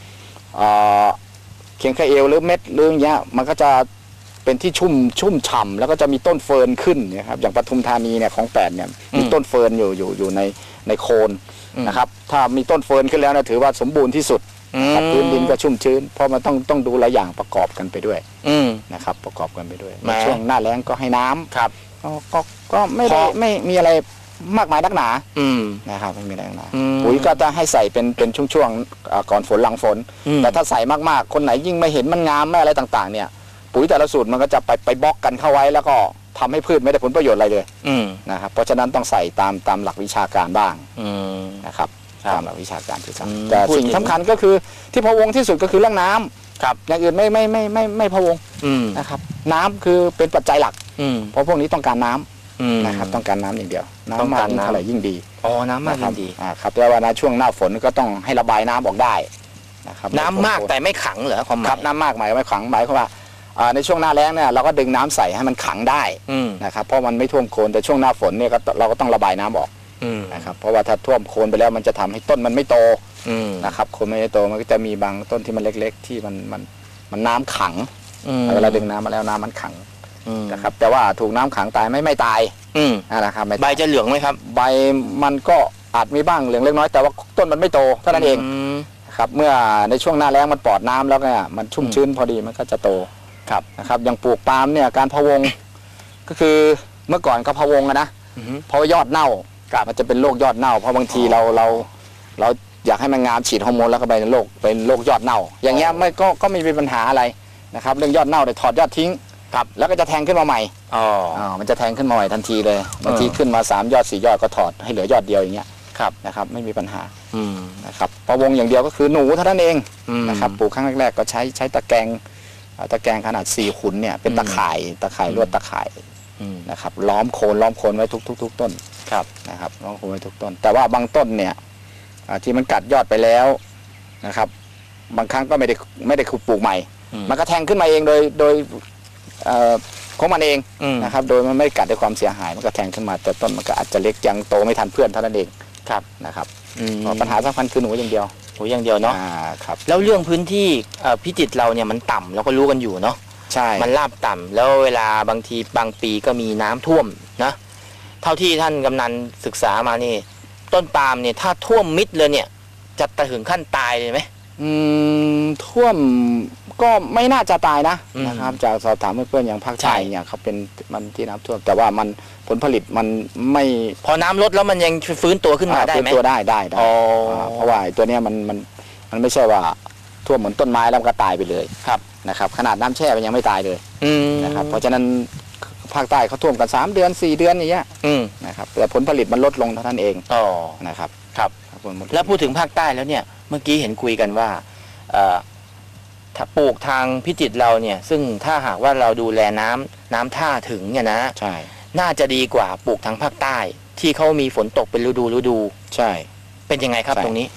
เคียงแค่เอวหรือเม็ดหรืออย่างเงี้ยมันก็จะเป็นที่ชุ่มชุ่มฉ่ำแล้วก็จะมีต้นเฟิร์นขึ้นนะครับอย่างปทุมธานีเนี่ยของแปดเนี่ยมีต้นเฟิร์นอยู่อยู่อยู่ในในโคนนะครับถ้ามีต้นเฟิร์นขึ้นแล้วนะถือว่าสมบูรณ์ที่สุดพื้นดินก็ชุ่มชื้นเพราะมันต้องต้องดูหลายอย่างประกอบกันไปด้วยนะครับประกอบกันไปด้วยในช่วงหน้าแล้งก็ให้น้ำครับก็ก็ไม่ได้ไม่มีอะไรมากมายนักหนานะครับไม่มีอะไรนักหนาปุ๋ยก็จะให้ใส่เป็นเป็นช่วงๆก่อนฝนหลังฝนแต่ถ้าใส่มากๆคนไหนยิ่งไม่เห็นมันงามไม่อะไรต่างๆเนี่ยปุ๋ยแต่ละสูตรมันก็จะไปไปบล็อกกันเข้าไว้แล้วก็ทำให้พืชไม่ได้ผลประโยชน์อะไรเลยนะครับเพราะฉะนั้นต้องใส่ตามตามหลักวิชาการบ้างนะครับตามหลักวิชาการที่สั่งแต่สิ่งสำคัญก็คือที่พะวงที่สุดก็คือเรื่องน้ำครับอย่างอื่นไม่ไม่ไม่ไม่ไม่พะวงนะครับน้ำคือเป็นปัจจัยหลักเพราะพวกนี้ต้องการน้ำนะครับต้องการน้ำอย่างเดียวน้ำมากเท่าไหร่ยิ่งดีอ๋อน้ำมากยิ่งดีครับแต่ว่าในช่วงหน้าฝนก็ต้องให้ระบายน้ำออกได้นะครับน้ำมากแต่ไม่ขังเหรอความหมายครับน้ำมากหมายไม่ขังหมายความว่าในช่วงหน้าแล้งเนี่ยเราก็ดึงน้ำใส่ให้มันขังได้นะครับเพราะมันไม่ท่วมโคนแต่ช่วงหน้าฝนเนี่ยเราก็ต้องระบายน้ำออกนะครับเพราะว่าถ้าท่วมโคนไปแล้วมันจะทำให้ต้นมันไม่โตนะครับโคนไม่โตมันก็จะมีบางต้นที่มันเล็กๆที่มันมันมันน้ำขังเวลาดึงน้ำมาแล้วน้ำมันขังนะครับแต่ว่าถูกน้ำขังตายไม่ไม่ตายนะครับใบจะเหลืองไหมครับใบมันก็อาจมีบ้างเหลืองเล็กน้อยแต่ว่าต้นมันไม่โตเท่านั้นเองครับเมื่อในช่วงหน้าแล้งมันปลอดน้ำแล้วเนี่ยมันชุ่มชื้นพอดีมันก็จะโตครับนะครับอย่างปลูกปาล์มเนี่ยการพะวงก็คือเมื่อก่อนก็พะวงนะเพราะว่ายอดเน่ามันจะเป็นโรคยอดเน่าเพราะบางทีเราเราเราอยากให้มันงามฉีดฮอร์โมนแล้วก็ไปเป็นโรคเป็นโรคยอดเน่าอย่างเงี้ยไม่ก็ก็ไม่มีปัญหาอะไรนะครับเรื่องยอดเน่าเดี๋ยวถอดยอดทิ้งครับแล้วก็จะแทงขึ้นมาใหม่อ๋อมันจะแทงขึ้นมาใหม่ทันทีเลยบางทีขึ้นมาสามยอดสี่ยอดก็ถอดให้เหลือยอดเดียวอย่างเงี้ยครับนะครับไม่มีปัญหานะครับพะวงอย่างเดียวก็คือหนูเท่านั้นเองนะครับปลูกครั้งแรกๆก็ใช้ใช้ตะแกรงตะแกรงขนาดสี่ขุนเนี่ยเป็นตะข่ายตะข่ายลวดตะข่ายนะครับล้อมโคนล้อมโคนไว้ทุกทุกทุกต้นครับนะครับล้อมโคนไว้ทุกต้นแต่ว่าบางต้นเนี่ยที่มันกัดยอดไปแล้วนะครับบางครั้งก็ไม่ได้ไม่ได้ปลูกใหม่มันก็แทงขึ้นมาเองโดยโดยของมันเองนะครับโดยมันไม่กัดด้วยความเสียหายมันก็แทงขึ้นมาแต่ต้นมันก็อาจจะเล็กยังโตไม่ทันเพื่อนเท่านั้นเองครับนะครับปัญหาสำคัญคือหนูอย่างเดียวหนูอย่างเดียวเนาะครับแล้วเรื่องพื้นที่พิจิตรเราเนี่ยมันต่ำเราก็รู้กันอยู่เนาะใช่มันราบต่ำแล้วเวลาบางทีบางปีก็มีน้ำท่วมนะเท่าที่ท่านกำนันศึกษามานี่ต้นปาล์มเนี่ยถ้าท่วมมิดเลยเนี่ยจะถึงขั้นตายเลยไหมอืมท่วมก็ไม่น่าจะตายนะนะครับจากสอบถามเพื่อนๆอย่างภาคใต้เนี่ยเขาเป็นมันที่น้ำท่วมแต่ว่ามันผลผลิตมันไม่พอน้ำลดแล้วมันยังฟื้นตัวขึ้นมาได้ไหมฟื้นตัวได้ได้ได้เพราะว่าตัวเนี้ยมันมันมันไม่ใช่ว่าท่วมเหมือนต้นไม้แล้วก็ตายไปเลยครับนะครับขนาดน้ำแช่มันยังไม่ตายเลยนะครับเพราะฉะนั้นภาคใต้เขาท่วมกันสามเดือนสี่เดือนอย่างเงี้ยนะครับแต่ผลผลิตมันลดลงเท่านั้นเองนะครับครับแล้วพูดถึงภาคใต้แล้วเนี่ยเมื่อกี้เห็นคุยกันว่าถ้าปลูกทางพิจิตรเราเนี่ยซึ่งถ้าหากว่าเราดูแลน้ำน้ำท่าถึงเนี่ยนะใช่น่าจะดีกว่าปลูกทางภาคใต้ที่เขามีฝนตกเป็นฤดูฤดูใช่เป็นยังไงครับตรงนี้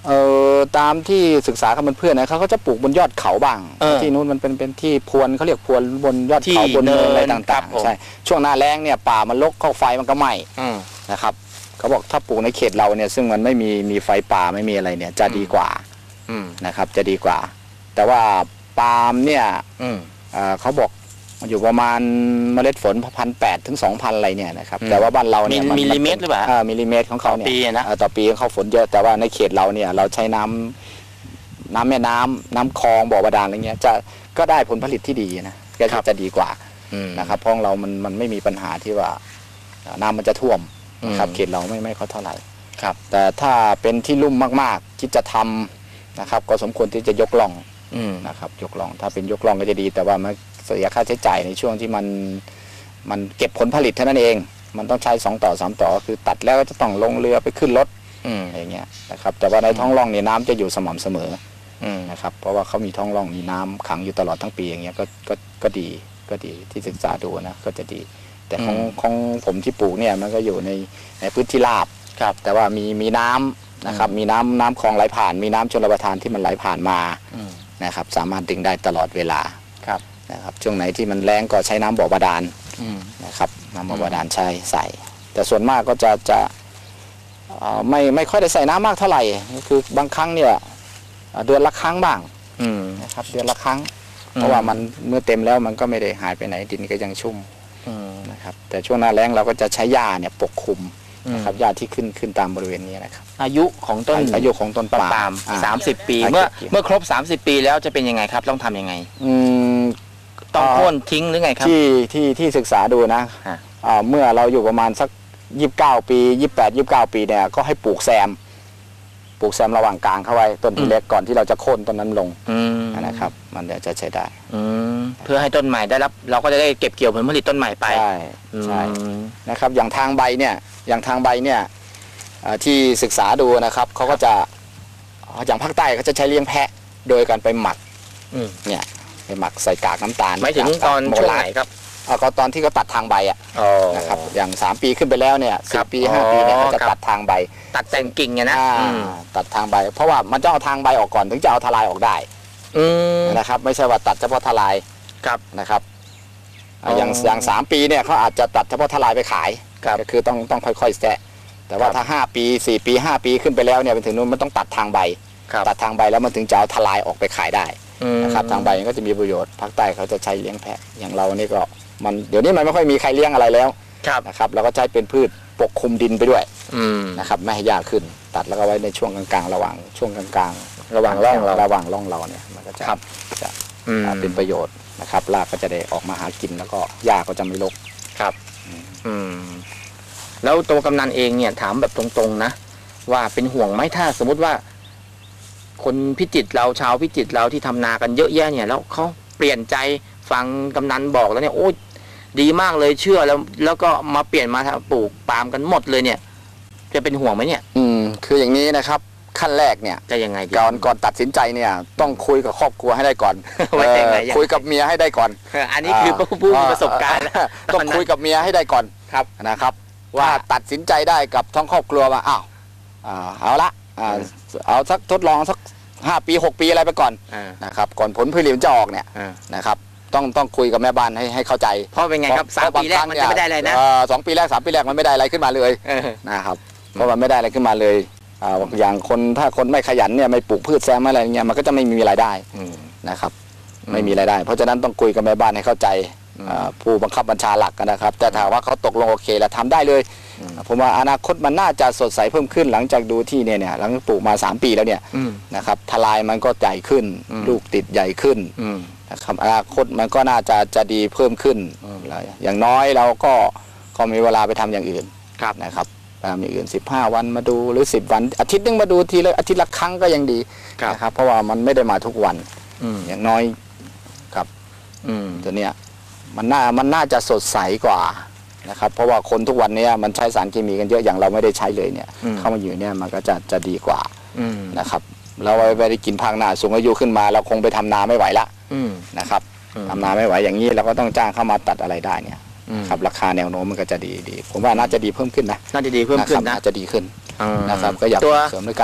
เอ่อตามที่ศึกษากับเพื่อนๆนะเขาก็จะปลูกบนยอดเขาบ้างที่นู้นมันเป็นเป็นที่พวนเขาเรียกพวนบนยอดเขาบนเนินอะไรต่างๆใช่ช่วงหน้าแล้งเนี่ยป่ามันรกเข้าไฟมันก็ไหม้นะครับเขาบอกถ้าปลูกในเขตเราเนี่ยซึ่งมันไม่มีมีไฟป่าไม่มีอะไรเนี่ยจะดีกว่านะครับจะดีกว่าแต่ว่าปาล์มเนี่ยเขาบอกอยู่ประมาณเมล็ดฝนพันแปดถึงสองพันอะไรเนี่ยนะครับแต่ว่าบ้านเราเนี่ยมิลลิเมตรหรือเปล่ามิลลิเมตรของเขาเนี่ยต่อปีนะต่อปีเขาฝนเยอะแต่ว่าในเขตเราเนี่ยเราใช้น้ำน้ำแม่น้ำน้ำคลองบ่อบาดาลอะไรเงี้ยจะก็ได้ผลผลิตที่ดีนะก็จะดีกว่านะครับเพราะเรามันมันไม่มีปัญหาที่ว่าน้ำมันจะท่วมนะครับเขตเราไม่ไม่ค่อยเท่าไหร่ครับแต่ถ้าเป็นที่ลุ่มมากๆคิดจะทำนะครับก็สมควรที่จะยกล่องนะครับยกล่องถ้าเป็นยกล่องก็จะดีแต่ว่ามันเสียค่าใช้จ่ายในช่วงที่มันมันเก็บผลผลิตเท่านั้นเองมันต้องใช้สองต่อสามต่อคือตัดแล้วก็จะต้องลงเรือไปขึ้นรถอย่างเงี้ยนะครับแต่ว่าในท้องร่องนี่น้ำจะอยู่สม่ำเสมอนะครับเพราะว่าเขามีท้องร่องมีน้ำขังอยู่ตลอดทั้งปีอย่างเงี้ยก็ก็ก็ดีก็ดีที่ศึกษาดูนะก็จะดีแต่ของของผมที่ปลูกเนี่ยมันก็อยู่ในในพื้นที่ราบครับแต่ว่ามีมีน้ำนะครับมีน้ำน้ำคลองไหลผ่านมีน้ำชลประทานที่มันไหลผ่านมานะครับสามารถดึงได้ตลอดเวลาครับนะครับช่วงไหนที่มันแรงก็ใช้น้ำบ่อบาดาลนะครับน้ำบ่อบาดาลใช้ใส่แต่ส่วนมากก็จะจะไม่ไม่ค่อยได้ใส่น้ำมากเท่าไหร่คือบางครั้งเนี่ยเดือนละครั้งบ้างนะครับเดือนละครั้งเพราะว่ามันเมื่อเต็มแล้วมันก็ไม่ได้หายไปไหนดินก็ยังชุ่มนะครับแต่ช่วงหน้าแล้งเราก็จะใช้หญ้าเนี่ยปกคลุมนะครับหญ้าที่ขึ้นขึ้นตามบริเวณนี้นะครับอายุของต้นอายุของต้นปาล์มสามสิบปีเมื่อเมื่อครบสามสิบปีแล้วจะเป็นยังไงครับต้องทำยังไงต้องโค่นทิ้งหรือไงครับที่ที่ที่ศึกษาดูนะเมื่อเราอยู่ประมาณสักยี่สิบเก้าปียี่สิบแปดยี่สิบเก้าปีเนี่ยก็ให้ปลูกแซมปลูกแซมระหว่างกลางเข้าไว้ต้นที่เล็กก่อนที่เราจะโค่นต้นนั้นลงนะครับมันจะใช้ได้เพื่อให้ต้นใหม่ได้รับเราก็จะได้เก็บเกี่ยวผลผลิตต้นใหม่ไปใช่ใช่นะครับอย่างทางใบเนี่ยอย่างทางใบเนี่ยที่ศึกษาดูนะครับเขาก็จะอย่างภาคใต้เขาจะใช้เลี้ยงแพะโดยการไปหมักเนี่ยไปหมักใส่กากน้ำตาลไม่ถึงตอนช่วงไหนครับเอาก็ตอนที่เขาตัดทางใบอ่ะนะครับอย่างสามปีขึ้นไปแล้วเนี่ยสี่ปีห้าปีเนี่ยเขาจะตัดทางใบตัดแต่งกิ่งเนี่ยนะตัดทางใบเพราะว่ามันจะเอาทางใบออกก่อนถึงจะเอาทลายออกได้นะครับไม่ใช่ว่าตัดเฉพาะทลายครับนะครับอย่างอย่างสามปีเนี่ยเขาอาจจะตัดเฉพาะทลายไปขายก็คือต้องต้องค่อยๆแซะแต่ว่าถ้าห้าปีสี่ปีห้าปีขึ้นไปแล้วเนี่ยไปถึงนู้นมันต้องตัดทางใบตัดทางใบแล้วมันถึงจะเอาทลายออกไปขายได้นะครับทางใบก็จะมีประโยชน์ภาคใต้เขาจะใช้เลี้ยงแพะอย่างเรานี่ก็มันเดี๋ยวนี้มันไม่ค่อยมีใครเลี้ยงอะไรแล้วนะครับเราก็ใช้เป็นพืชปกคลุมดินไปด้วยนะครับไม่ให้ยากขึ้นตัดแล้วก็ไว้ในช่วงกลางๆระหว่างช่วงกลางๆระหว่างร่องเราระหว่างร่องเราเนี่ยมันก็จะจะเป็นประโยชน์นะครับรากก็จะได้ออกมาหากินแล้วก็หญ้าก็จะไม่รกครับอืมแล้วตัวกำนันเองเนี่ยถามแบบตรงๆนะว่าเป็นห่วงไหมถ้าสมมติว่าคนพิจิตรเราชาวพิจิตรเราที่ทำนากันเยอะแยะเนี่ยแล้วเขาเปลี่ยนใจฟังกำนันบอกแล้วเนี่ยโอ้ดีมากเลยเชื่อแล้วแล้วก็มาเปลี่ยนมาทำปลูกปาล์มกันหมดเลยเนี่ยจะเป็นห่วงไหมเนี่ยอืมคืออย่างนี้นะครับขั้นแรกเนี่ยจะยังไงก่อนก่อนตัดสินใจเนี่ยต้องคุยกับครอบครัวให้ได้ก่อนคุยกับเมียให้ได้ก่อนอันนี้คือผู้มีประสบการณ์ต้องคุยกับเมียให้ได้ก่อนครับนะครับว่าตัดสินใจได้กับทั้งครอบครัวว่าอ้าวเอาละเอาสักทดลองสักห้าปีหกปีอะไรไปก่อนนะครับก่อนผลผลิตจะออกเนี่ยนะครับต้องต้องคุยกับแม่บ้านให้ให้เข้าใจเพราะเป็นไงครับสามปีแรกมันจะไม่ได้อะไรนะสองปีแรกสามปีแรกมันไม่ได้อะไรขึ้นมาเลยนะครับเพราะมันไม่ได้อะไรขึ้นมาเลยอย่างคนถ้าคนไม่ขยันเนี่ยไม่ปลูกพืชแซมอะไรเงี้ยมันก็จะไม่มีรายได้นะครับไม่มีรายได้เพราะฉะนั้นต้องคุยกับแม่บ้านให้เข้าใจผู้บังคับบัญชาหลักกันนะครับแต่ถ้าว่าเขาตกลงโอเคแล้วทำได้เลยผมว่าอนาคตมันน่าจะสดใสเพิ่มขึ้นหลังจากดูที่เนี่ยเนี่ยหลังปลูกมาสามปีแล้วเนี่ยนะครับทลายมันก็ใหญ่ขึ้นลูกติดใหญ่ขึ้นนะครับอนาคตมันก็น่าจะจะดีเพิ่มขึ้นอย่างน้อยเราก็ก็มีเวลาไปทำอย่างอื่นนะครับทำอย่างอื่นสิบห้าวันมาดูหรือสิบวันอาทิตย์นึงมาดูทีละอาทิตย์ละครั้งก็ยังดีนะครับเพราะว่ามันไม่ได้มาทุกวันอย่างน้อยครับตัวเนี้ยมันน่ามันน่าจะสดใสกว่านะครับเพราะว่าคนทุกวันนี้มันใช้สารเคมีกันเยอะอย่างเราไม่ได้ใช้เลยเนี่ยเข้ามาอยู่เนี่ยมันก็จะจะดีกว่านะครับเราไปได้กินภาคหน้าสูงอายุขึ้นมาเราคงไปทำนาไม่ไหวละนะครับทำนาไม่ไหวอย่างนี้เราก็ต้องจ้างเข้ามาตัดอะไรได้เนี่ยครับราคาแนวโน้มมันก็จะดีดีผมว่าน่าจะดีเพิ่มขึ้นนะน่าจะดีเพิ่มขึ้นนะน่าจะดีขึ้นนะครับก็อยากเสริมในการปลูก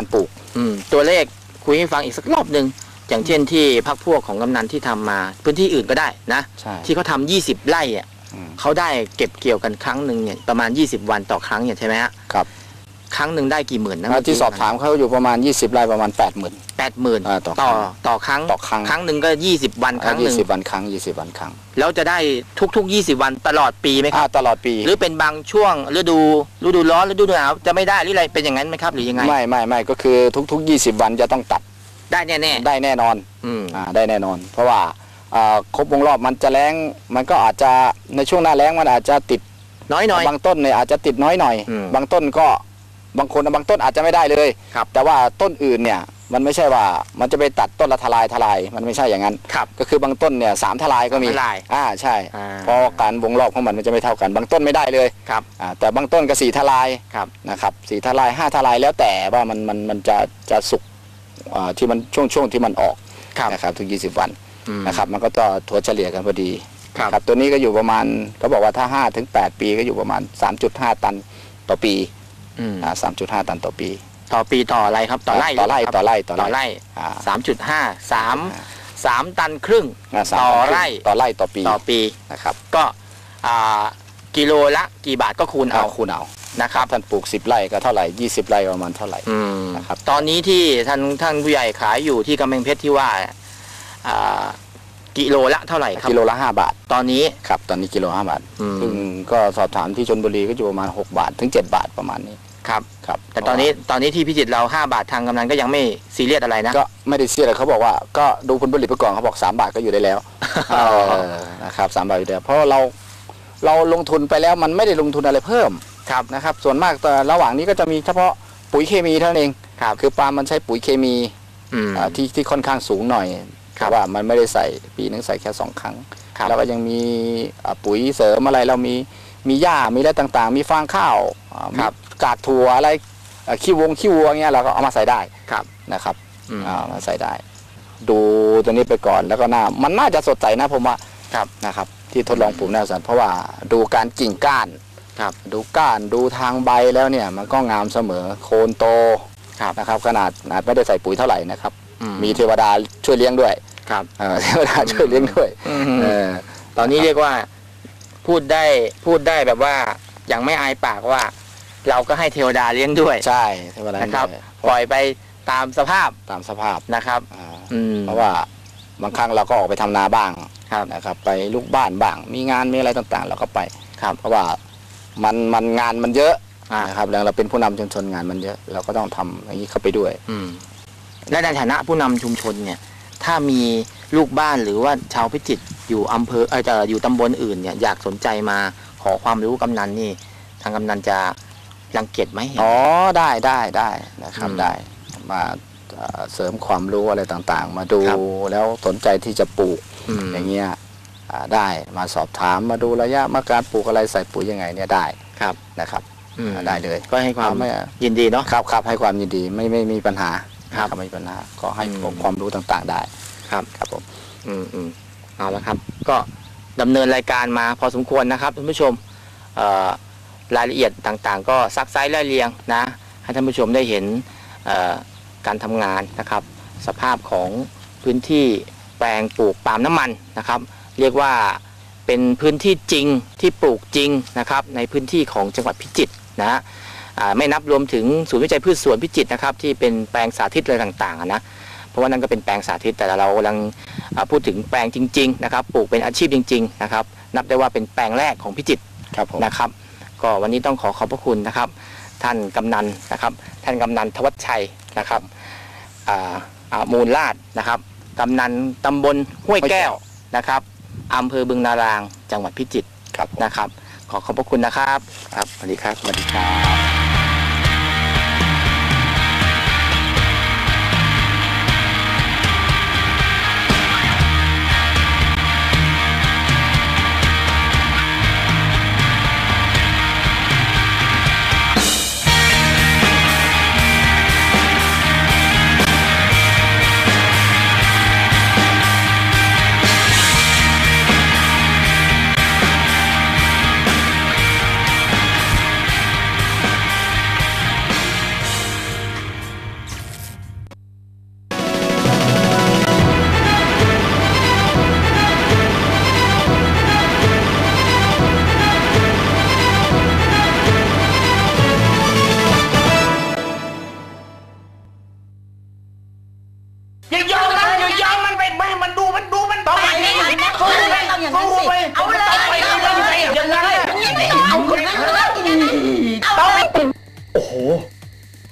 อืมตัวเลขคุยให้ฟังอีกสักรอบหนึ่งอย่างเช่นที่พรรคพวกของกำนันที่ทำมาพื้นที่อื่นก็ได้นะที่เขาทำยี่สิบไร่อ่ะเขาได้เก็บเกี่ยวกันครั้งหนึ่งเนี่ยประมาณยี่สิบวันต่อครั้งเนี่ยใช่ไหมฮะครับครั้งหนึ่งได้กี่หมื่นนะที่สอบถามเขาอยู่ประมาณยี่สิบไร่ประมาณแปดหมื่นแปดหมื่นต่อต่อครั้งต่อครั้งครั้งหนึ่งก็ยี่สิบวันครั้งหนึ่งยี่สิบวันครั้งยี่สิบวันครั้งแล้วจะได้ทุกๆยี่สิบวันตลอดปีไหมครับตลอดปีหรือเป็นบางช่วงฤดูฤดูร้อนฤดูหนาวจะไม่ได้หรืออะไรเป็นอย่างนั้นไหมครับหรือยังไงไม่ไม่ไม่ก็คือทุกๆยี่สิบวันจะต้องตัดได้แน่แน่ได้แน่นอนอืมอ่าได้แน่นอนเพราะว่าครบวงรอบมันจะแรงมันก็อาจจะในช่วงหน้าแรงมันอาจจะติดน้อยหน่อยบางต้นเนี่ยอาจจะติดน้อยหน่อยบางต้นก็บางคนบางต้นอาจจะไม่ได้เลยแต่ว่าต้นอื่นเนี่ยมันไม่ใช่ว่ามันจะไปตัดต้นละทลายทลายมันไม่ใช่อย่างนั้นก็คือบางต้นเนี่ยสามทลายก็มีอ่าใช่เพราะการวงรอบของมันมันจะไม่เท่ากันบางต้นไม่ได้เลยครับอ่าแต่บางต้นก็สี่ทลายนะครับสี่ทลายห้าทลายแล้วแต่ว่ามันมันมันจะจะสุกอ่าที่มันช่วงช่วงที่มันออกนะครับทุกยี่สิบวันนะครับมันก็จะถัวเฉลี่ยกันพอดีครับตัวนี้ก็อยู่ประมาณเขาบอกว่าถ้าห้าถึงแปดปีก็อยู่ประมาณ สามจุดห้า ตันต่อปีอ่า สามจุดห้า ตันต่อปีต่อปีต่ออะไรครับต่อไร่ต่อไร่ต่อไร่ต่อไร่สามจุดห้า สาม สามตันครึ่งต่อไร่ต่อไร่ต่อปีต่อปีนะครับก็อ่ากิโลละกี่บาทก็คูณเอาคูณเอานะครับท่านปลูกสิบไร่ก็เท่าไหร่ยี่สิบไร่ประมาณเท่าไหร่นะครับตอนนี้ที่ท่านท่านผู้ใหญ่ขายอยู่ที่กำแพงเพชรที่ว่าอ่ากิโลละเท่าไหร่ครับกิโลละห้าบาทตอนนี้ครับตอนนี้กิโลห้าบาทซึ่งก็สอบถามที่ชลบุรีก็อยู่ประมาณหกบาทถึงเจ็ดบาทประมาณนี้ครับครับแต่ตอนนี้ตอนนี้ที่พิจิตรเราห้าบาททางกำนันก็ยังไม่ซีเรียสอะไรนะก็ไม่ได้ซีเรียสเขาบอกว่าก็ดูผลผลิตไปก่อนเขาบอกสามบาทก็อยู่ได้แล้วนะครับสามบาทอยู่ได้เพราะเราเราลงทุนไปแล้วมันไม่ได้ลงทุนอะไรเพิ่มครับนะครับส่วนมากแต่ระหว่างนี้ก็จะมีเฉพาะปุ๋ยเคมีเท่านั้นเองครับคือปาล์มมันใช้ปุ๋ยเคมีที่ที่ค่อนข้างสูงหน่อยแต่ว่ามันไม่ได้ใส่ปีนึงใส่แค่สองครั้งแล้วก็ยังมีปุ๋ยเสริมอะไรเรามีมีหญ้ามีอะไรต่างๆมีฟางข้าวกากถั่วอะไรขี้วงขี้วัวเงี้ยเราก็เอามาใส่ได้นะครับเอามาใส่ได้ ดูตัวนี้ไปก่อนแล้วก็น่ามันน่าจะสดใสนะผมว่านะครับที่ทดลองปลูกแนวสันเพราะว่าดูการกิ่งก้านดูก้านดูทางใบแล้วเนี่ยมันก็งามเสมอโคนโตนะครับขนาดอาจไม่ได้ใส่ปุ๋ยเท่าไหร่นะครับมีเทวดาช่วยเลี้ยงด้วยครับเทวดาช่วยเลี้ยงด้วยตอนนี้เรียกว่าพูดได้พูดได้แบบว่ายังไม่อายปากว่าเราก็ให้เทวดาเลี้ยงด้วยใช่เทวดานะครับปล่อยไปตามสภาพตามสภาพนะครับเพราะว่าบางครั้งเราก็ออกไปทำนาบ้างนะครับไปลูกบ้านบ้างมีงานมีอะไรต่างๆเราก็ไปเพราะว่ามันมันงานมันเยอะนะครับแล้วเราเป็นผู้นำชุมชนงานมันเยอะเราก็ต้องทำอย่างนี้เข้าไปด้วยและในฐานะผู้นำชุมชนเนี่ยถ้ามีลูกบ้านหรือว่าชาวพิจิตรอยู่อำเภอเออจะอยู่ตำบลอื่นเนี่ยอยากสนใจมาขอความรู้กำนันนี่ทางกำนันจะรังเกียจไหมอ๋อได้ได้ได้นะครับได้มาเสริมความรู้อะไรต่างๆมาดูแล้วสนใจที่จะปลูกอย่างเงี้ยได้มาสอบถามมาดูระยะมาการปลูกอะไรใส่ปุ๋ยยังไงเนี่ยได้ครับนะครับได้เลยก็ให้ความยินดีเนาะครับครับให้ความยินดีไม่ไม่มีปัญหาครับไม่มีปัญหาก็ให้ความรู้ต่างๆได้ครับครับผมอืมอืมเอาละครับก็ดำเนินรายการมาพอสมควรนะครับท่านผู้ชมรายละเอียดต่างๆก็ซักไซส์ไล่เรียงนะให้ท่านผู้ชมได้เห็นการทำงานนะครับสภาพของพื้นที่แปลงปลูกปาล์มน้ำมันนะครับเรียกว่าเป็นพื้นที่จริงที่ปลูกจริงนะครับในพื้นที่ของจังหวัดพิจิตรนะไม่นับรวมถึงศูนย์วิจัยพืชสวนพิจิตรนะครับที่เป็นแปลงสาธิตอะไรต่างๆนะเพราะว่านั่นก็เป็นแปลงสาธิตแต่เรากำลังพูดถึงแปลงจริงๆนะครับปลูกเป็นอาชีพจริงๆนะครับนับได้ว่าเป็นแปลงแรกของพิจิตรนะครับก็วันนี้ต้องขอขอบพระคุณนะครับท่านกำนันนะครับท่านกำนันทวัชชัยนะครับมูลลาดนะครับกำนันตำบลห้วยแก้วนะครับอำเภอบึงนารางจังหวัดพิจิตรนะครับขอขอบพระคุณนะครับครับสวัสดีครับสวัสดีครับ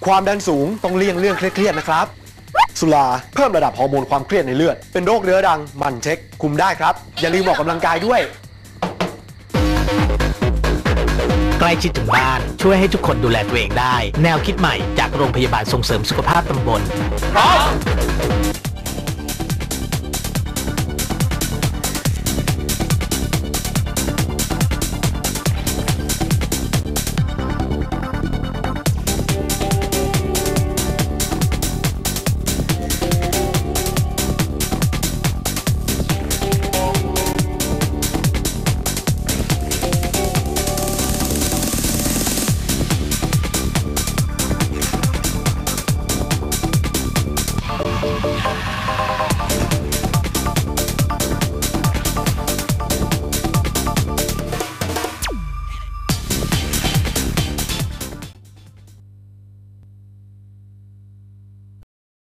ความดันสูงต้องเลี่ยงเรื่องเครียดๆนะครับสุราเพิ่มระดับฮอร์โมนความเครียดในเลือดเป็นโรคเรื้อรังมันเช็คคุมได้ครับอย่าลืมออกกำลังกายด้วยใกล้ชิดถึงบ้านช่วยให้ทุกคนดูแลตัวเองได้แนวคิดใหม่จากโรงพยาบาลส่งเสริมสุขภาพตำบลพร้อม